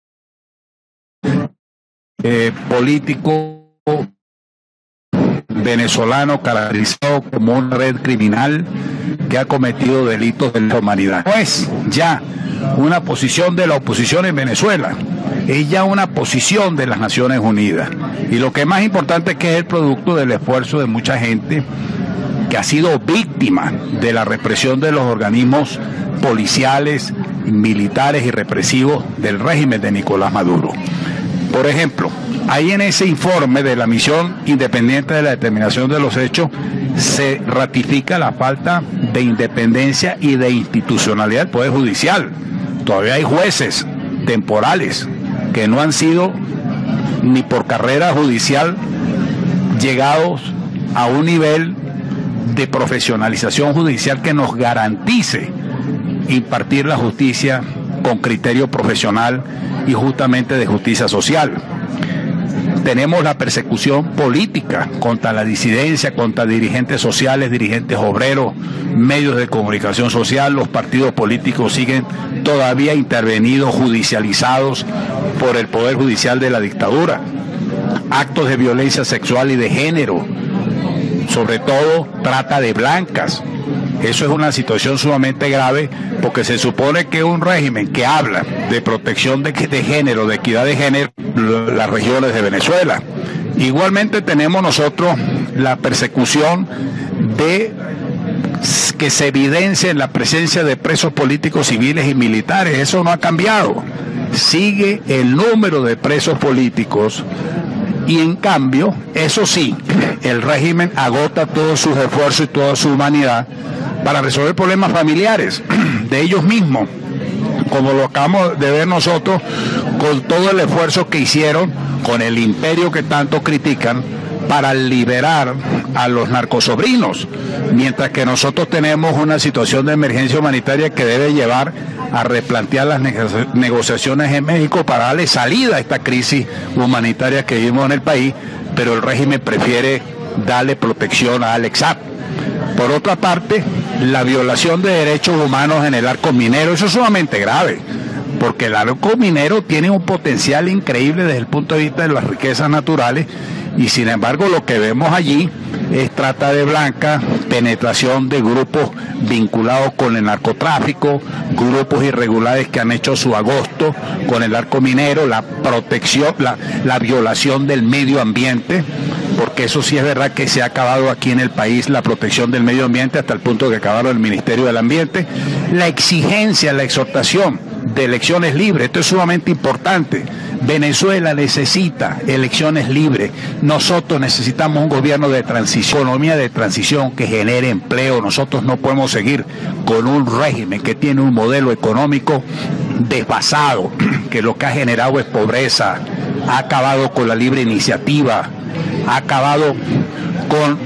político venezolano caracterizado como una red criminal que ha cometido delitos de la humanidad. No es ya una posición de la oposición en Venezuela, es ya una posición de las Naciones Unidas. Y lo que es más importante es que es el producto del esfuerzo de mucha gente que ha sido víctima de la represión de los organismos policiales, militares y represivos del régimen de Nicolás Maduro. Por ejemplo, ahí en ese informe de la Misión Independiente de la Determinación de los Hechos se ratifica la falta de independencia y de institucionalidad del Poder Judicial. Todavía hay jueces temporales que no han sido ni por carrera judicial llegados a un nivel de profesionalización judicial que nos garantice impartir la justicia con criterio profesional y justamente de justicia social. Tenemos la persecución política contra la disidencia, contra dirigentes sociales, dirigentes obreros, medios de comunicación social. Los partidos políticos siguen todavía intervenidos, judicializados por el Poder Judicial de la dictadura. Actos de violencia sexual y de género, sobre todo trata de blancas. Eso es una situación sumamente grave, porque se supone que un régimen que habla de protección de género, de equidad de género, las regiones de Venezuela. Igualmente tenemos nosotros la persecución de que se evidencia en la presencia de presos políticos, civiles y militares. Eso no ha cambiado. Sigue el número de presos políticos. Y en cambio, eso sí, el régimen agota todos sus esfuerzos y toda su humanidad para resolver problemas familiares de ellos mismos, como lo acabamos de ver nosotros con todo el esfuerzo que hicieron con el imperio que tanto critican para liberar a los narcosobrinos, mientras que nosotros tenemos una situación de emergencia humanitaria que debe llevar a replantear las negociaciones en México para darle salida a esta crisis humanitaria que vivimos en el país, pero el régimen prefiere darle protección a Alex Saab. Por otra parte, la violación de derechos humanos en el arco minero, eso es sumamente grave, porque el arco minero tiene un potencial increíble desde el punto de vista de las riquezas naturales, y sin embargo lo que vemos allí es trata de blancas, penetración de grupos vinculados con el narcotráfico, grupos irregulares que han hecho su agosto con el arco minero, la protección, la violación del medio ambiente, porque eso sí es verdad que se ha acabado aquí en el país la protección del medio ambiente hasta el punto que acabaron el Ministerio del Ambiente, la exigencia, la exhortación de elecciones libres. Esto es sumamente importante. Venezuela necesita elecciones libres. Nosotros necesitamos un gobierno de transición, economía de transición que genere empleo. Nosotros no podemos seguir con un régimen que tiene un modelo económico desfasado, que lo que ha generado es pobreza, ha acabado con la libre iniciativa, ha acabado con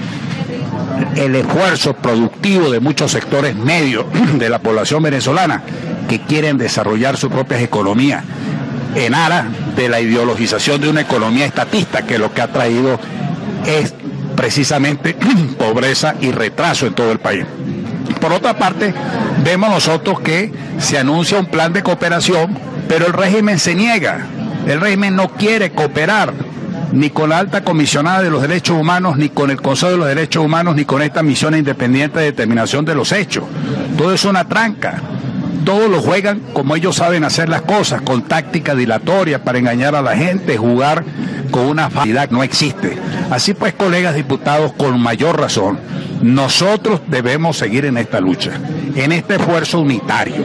el esfuerzo productivo de muchos sectores medios de la población venezolana que quieren desarrollar sus propias economías en aras de la ideologización de una economía estatista, que lo que ha traído es precisamente pobreza y retraso en todo el país. Por otra parte, vemos nosotros que se anuncia un plan de cooperación, pero el régimen se niega. El régimen no quiere cooperar ni con la alta comisionada de los derechos humanos, ni con el Consejo de los Derechos Humanos, ni con esta misión independiente de determinación de los hechos. Todo es una tranca. Todos lo juegan como ellos saben hacer las cosas, con táctica dilatoria para engañar a la gente, jugar con una facilidad que no existe. Así pues, colegas diputados, con mayor razón, nosotros debemos seguir en esta lucha, en este esfuerzo unitario.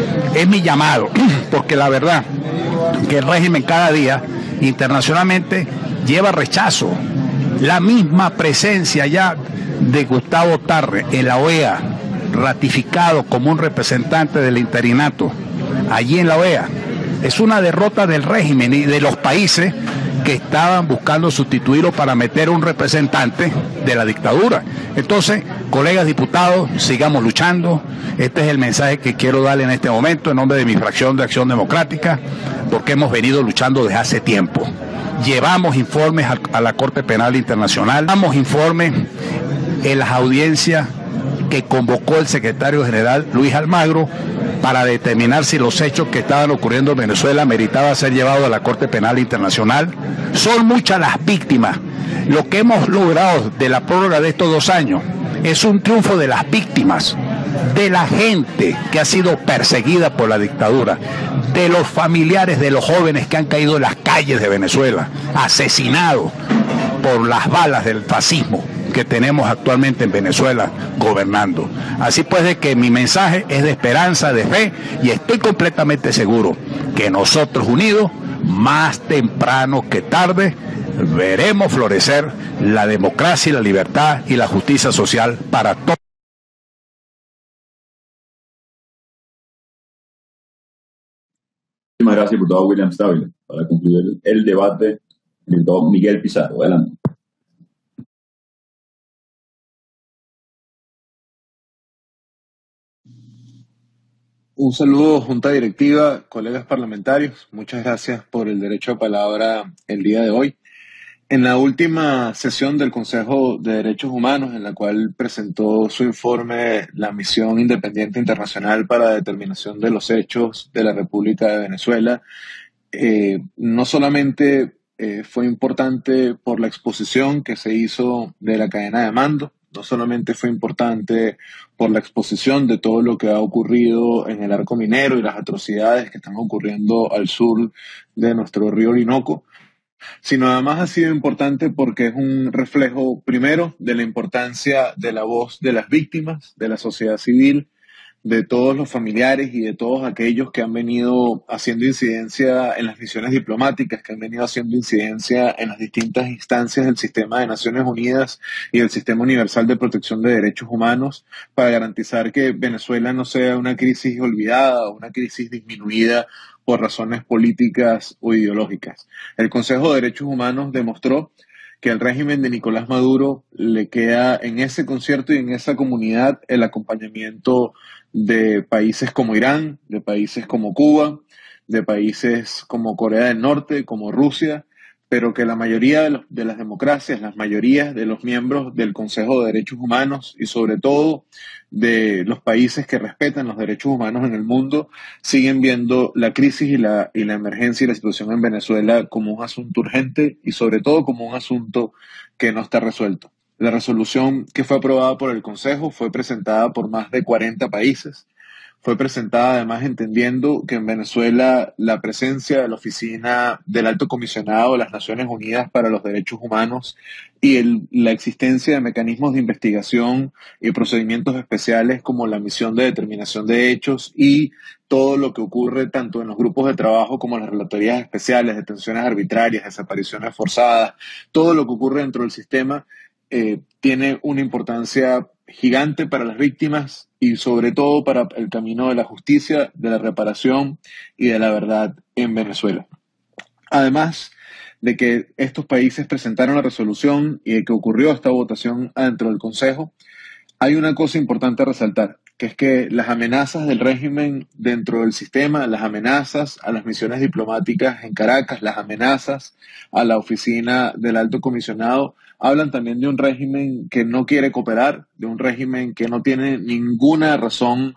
Es mi llamado, porque la verdad que el régimen cada día internacionalmente lleva rechazo. La misma presencia ya de Gustavo Tarre en la OEA, ratificado como un representante del interinato allí en la OEA, es una derrota del régimen y de los países que estaban buscando sustituirlo para meter un representante de la dictadura. Entonces, colegas diputados, sigamos luchando. Este es el mensaje que quiero darle en este momento en nombre de mi fracción de Acción Democrática, porque hemos venido luchando desde hace tiempo. Llevamos informes a la Corte Penal Internacional, llevamos informes en las audiencias que convocó el secretario general Luis Almagro para determinar si los hechos que estaban ocurriendo en Venezuela meritaban ser llevados a la Corte Penal Internacional. Son muchas las víctimas. Lo que hemos logrado de la prórroga de estos 2 años es un triunfo de las víctimas, de la gente que ha sido perseguida por la dictadura, de los familiares de los jóvenes que han caído en las calles de Venezuela, asesinados por las balas del fascismo que tenemos actualmente en Venezuela gobernando. Así pues, de que mi mensaje es de esperanza, de fe, y estoy completamente seguro que nosotros unidos, más temprano que tarde, veremos florecer la democracia y la libertad y la justicia social para todos. Muchísimas gracias, diputado William Stable. Para concluir el debate, el diputado Miguel Pizarro. Adelante. Un saludo, Junta Directiva, colegas parlamentarios. Muchas gracias por el derecho a palabra el día de hoy. En la última sesión del Consejo de Derechos Humanos, en la cual presentó su informe la Misión Independiente Internacional para la Determinación de los Hechos de la República de Venezuela, no solamente fue importante por la exposición que se hizo de la cadena de mando, no solamente fue importante por la exposición de todo lo que ha ocurrido en el arco minero y las atrocidades que están ocurriendo al sur de nuestro río Orinoco, sino además ha sido importante porque es un reflejo, primero, de la importancia de la voz de las víctimas, de la sociedad civil, de todos los familiares y de todos aquellos que han venido haciendo incidencia en las misiones diplomáticas, que han venido haciendo incidencia en las distintas instancias del sistema de Naciones Unidas y del Sistema Universal de Protección de Derechos Humanos, para garantizar que Venezuela no sea una crisis olvidada o una crisis disminuida por razones políticas o ideológicas. El Consejo de Derechos Humanos demostró que al régimen de Nicolás Maduro le queda en ese concierto y en esa comunidad el acompañamiento de países como Irán, de países como Cuba, de países como Corea del Norte, como Rusia, pero que la mayoría de las democracias, las mayorías de los miembros del Consejo de Derechos Humanos y sobre todo de los países que respetan los derechos humanos en el mundo, siguen viendo la crisis y la emergencia y la situación en Venezuela como un asunto urgente y sobre todo como un asunto que no está resuelto. La resolución que fue aprobada por el Consejo fue presentada por más de 40 países. Fue presentada además entendiendo que en Venezuela la presencia de la Oficina del Alto Comisionado de las Naciones Unidas para los Derechos Humanos y la existencia de mecanismos de investigación y procedimientos especiales como la misión de determinación de hechos y todo lo que ocurre tanto en los grupos de trabajo como en las relatorías especiales, detenciones arbitrarias, desapariciones forzadas, todo lo que ocurre dentro del sistema tiene una importancia gigante para las víctimas y sobre todo para el camino de la justicia, de la reparación y de la verdad en Venezuela. Además de que estos países presentaron la resolución y de que ocurrió esta votación dentro del Consejo, hay una cosa importante a resaltar, que es que las amenazas del régimen dentro del sistema, las amenazas a las misiones diplomáticas en Caracas, las amenazas a la oficina del Alto Comisionado, hablan también de un régimen que no quiere cooperar, de un régimen que no tiene ninguna razón,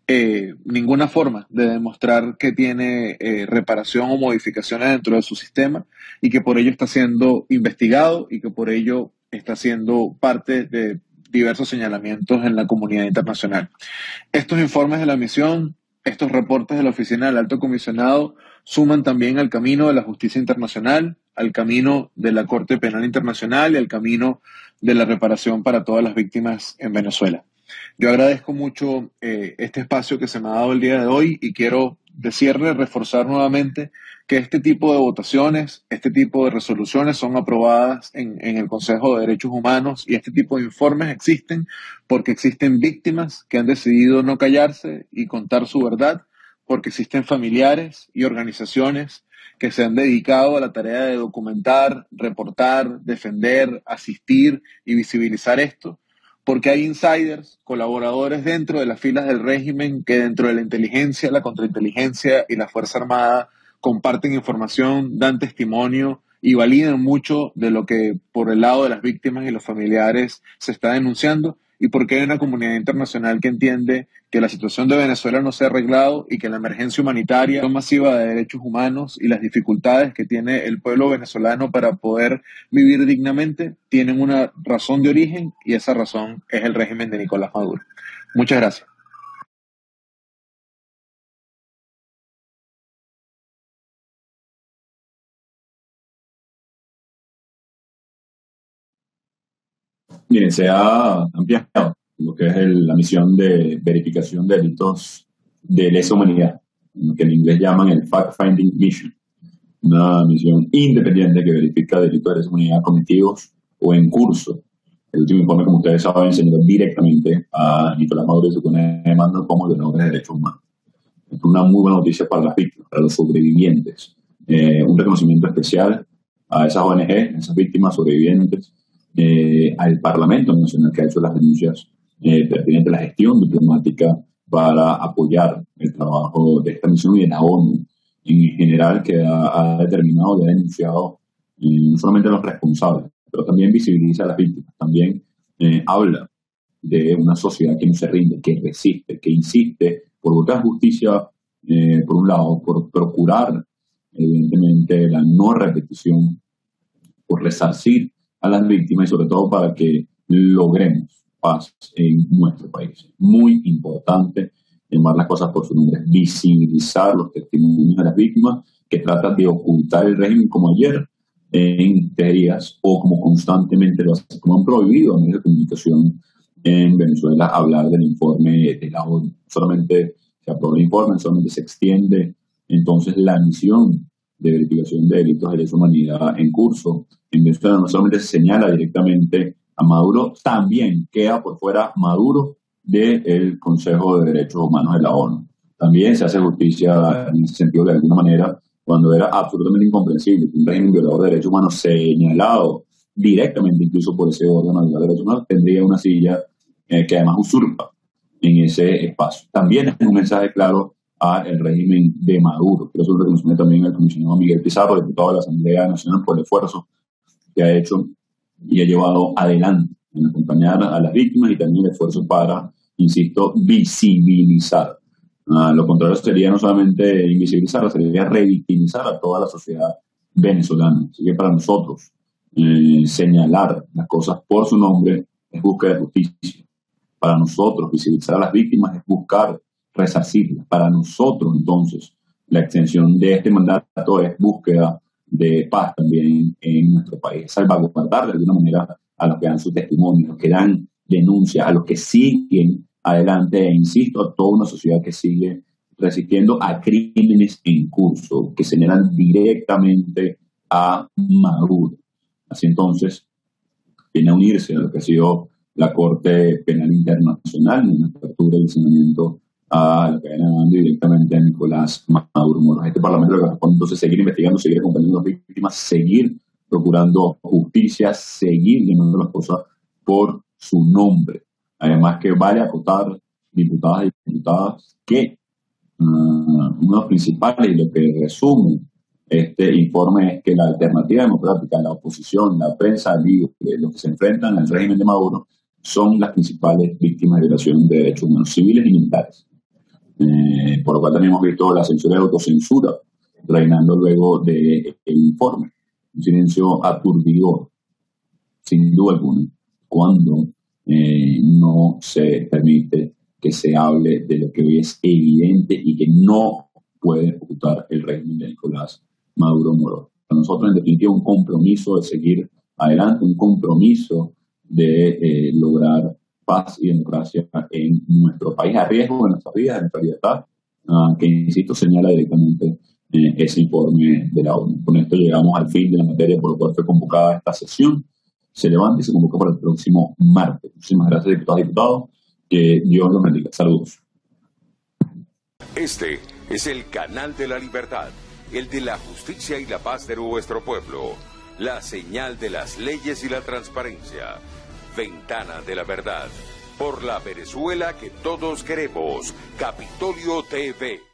ninguna forma de demostrar que tiene reparación o modificaciones dentro de su sistema y que por ello está siendo investigado y que por ello está siendo parte de diversos señalamientos en la comunidad internacional. Estos informes de la misión, estos reportes de la Oficina del Alto Comisionado suman también al camino de la justicia internacional, al camino de la Corte Penal Internacional y al camino de la reparación para todas las víctimas en Venezuela. Yo agradezco mucho este espacio que se me ha dado el día de hoy y quiero de cierre reforzar nuevamente que este tipo de votaciones, este tipo de resoluciones son aprobadas en el Consejo de Derechos Humanos y este tipo de informes existen porque existen víctimas que han decidido no callarse y contar su verdad, porque existen familiares y organizaciones que se han dedicado a la tarea de documentar, reportar, defender, asistir y visibilizar esto, porque hay insiders, colaboradores dentro de las filas del régimen que dentro de la inteligencia, la contrainteligencia y la Fuerza Armada comparten información, dan testimonio y validan mucho de lo que por el lado de las víctimas y los familiares se está denunciando y porque hay una comunidad internacional que entiende que la situación de Venezuela no se ha arreglado y que la emergencia humanitaria masiva de derechos humanos y las dificultades que tiene el pueblo venezolano para poder vivir dignamente tienen una razón de origen y esa razón es el régimen de Nicolás Maduro. Muchas gracias. Miren, se ha ampliado lo que es la misión de verificación de delitos de lesa humanidad, que en inglés llaman el Fact-Finding Mission, una misión independiente que verifica delitos de lesa humanidad cometidos o en curso. El último informe, como ustedes saben, señaló directamente a Nicolás Maduro y su pone de mando como violadores de derechos humanos. Es una muy buena noticia para las víctimas, para los sobrevivientes. Un reconocimiento especial a esas ONG, a esas víctimas sobrevivientes, al Parlamento Nacional que ha hecho las denuncias pertinentes a la gestión diplomática para apoyar el trabajo de esta misión y de la ONU en general, que ha determinado y ha denunciado no solamente a los responsables, pero también visibiliza a las víctimas, también habla de una sociedad que no se rinde, que resiste, que insiste por buscar justicia, por un lado, por procurar, evidentemente, la no repetición, por resarcir a las víctimas y sobre todo para que logremos paz en nuestro país. Muy importante llamar las cosas por su nombre, visibilizar los testimonios de las víctimas que tratan de ocultar el régimen como ayer en teorías o como constantemente lo hacen, como han prohibido a medios de comunicación en Venezuela hablar del informe de la ONU. Solamente se aprueba el informe, solamente se extiende entonces la misión de verificación de delitos de lesa humanidad en curso. En Venezuela no solamente se señala directamente a Maduro, también queda por fuera Maduro del Consejo de Derechos Humanos de la ONU. También se hace justicia en ese sentido de alguna manera, cuando era absolutamente incomprensible que un régimen violador de derechos humanos señalado directamente incluso por ese órgano de derechos humanos tendría una silla que además usurpa en ese espacio. También es un mensaje claro al régimen de Maduro. Quiero hacer un reconocimiento también al comisionado Miguel Pizarro, diputado de la Asamblea Nacional, por el esfuerzo que ha hecho y ha llevado adelante en acompañar a las víctimas y también el esfuerzo para, insisto, visibilizar. Lo contrario sería no solamente invisibilizar, sería revictimizar a toda la sociedad venezolana. Así que para nosotros señalar las cosas por su nombre es búsqueda de justicia. Para nosotros visibilizar a las víctimas es buscar resarcirlas. Para nosotros entonces la extensión de este mandato es búsqueda de paz también en nuestro país. Salvaguardar de alguna manera a los que dan su testimonio, a los que dan denuncia, a los que siguen adelante e insisto a toda una sociedad que sigue resistiendo a crímenes en curso que señalan directamente a Maduro. Así entonces viene a unirse a lo que ha sido la Corte Penal Internacional en la apertura y señalamiento a lo que viene dando directamente a Nicolás Maduro Moros. Este Parlamento le corresponde entonces seguir investigando, seguir acompañando a las víctimas, seguir procurando justicia, seguir llamando las cosas por su nombre. Además que vale acotar, diputadas y diputadas, que uno de los principales y lo que resume este informe es que la alternativa democrática, la oposición, la prensa libre, los que se enfrentan al régimen de Maduro, son las principales víctimas de violación de derechos humanos civiles y militares. Por lo cual también hemos visto la censura y autocensura reinando luego del informe. Un silencio aturdidor, sin duda alguna, cuando no se permite que se hable de lo que hoy es evidente y que no puede ocultar el régimen de Nicolás Maduro Moros. Para nosotros, en definitiva, un compromiso de seguir adelante, un compromiso de lograr paz y democracia en nuestro país, a riesgo de nuestras vidas, de nuestra libertad, que, insisto, señala directamente ese informe de la ONU. Con esto llegamos al fin de la materia por lo cual fue convocada esta sesión. Se levanta y se convoca para el próximo martes. Muchísimas gracias, diputados y diputados. Que Dios los bendiga. Saludos. Este es el canal de la libertad, el de la justicia y la paz de nuestro pueblo. La señal de las leyes y la transparencia. Ventana de la verdad. Por la Venezuela que todos queremos. Capitolio TV.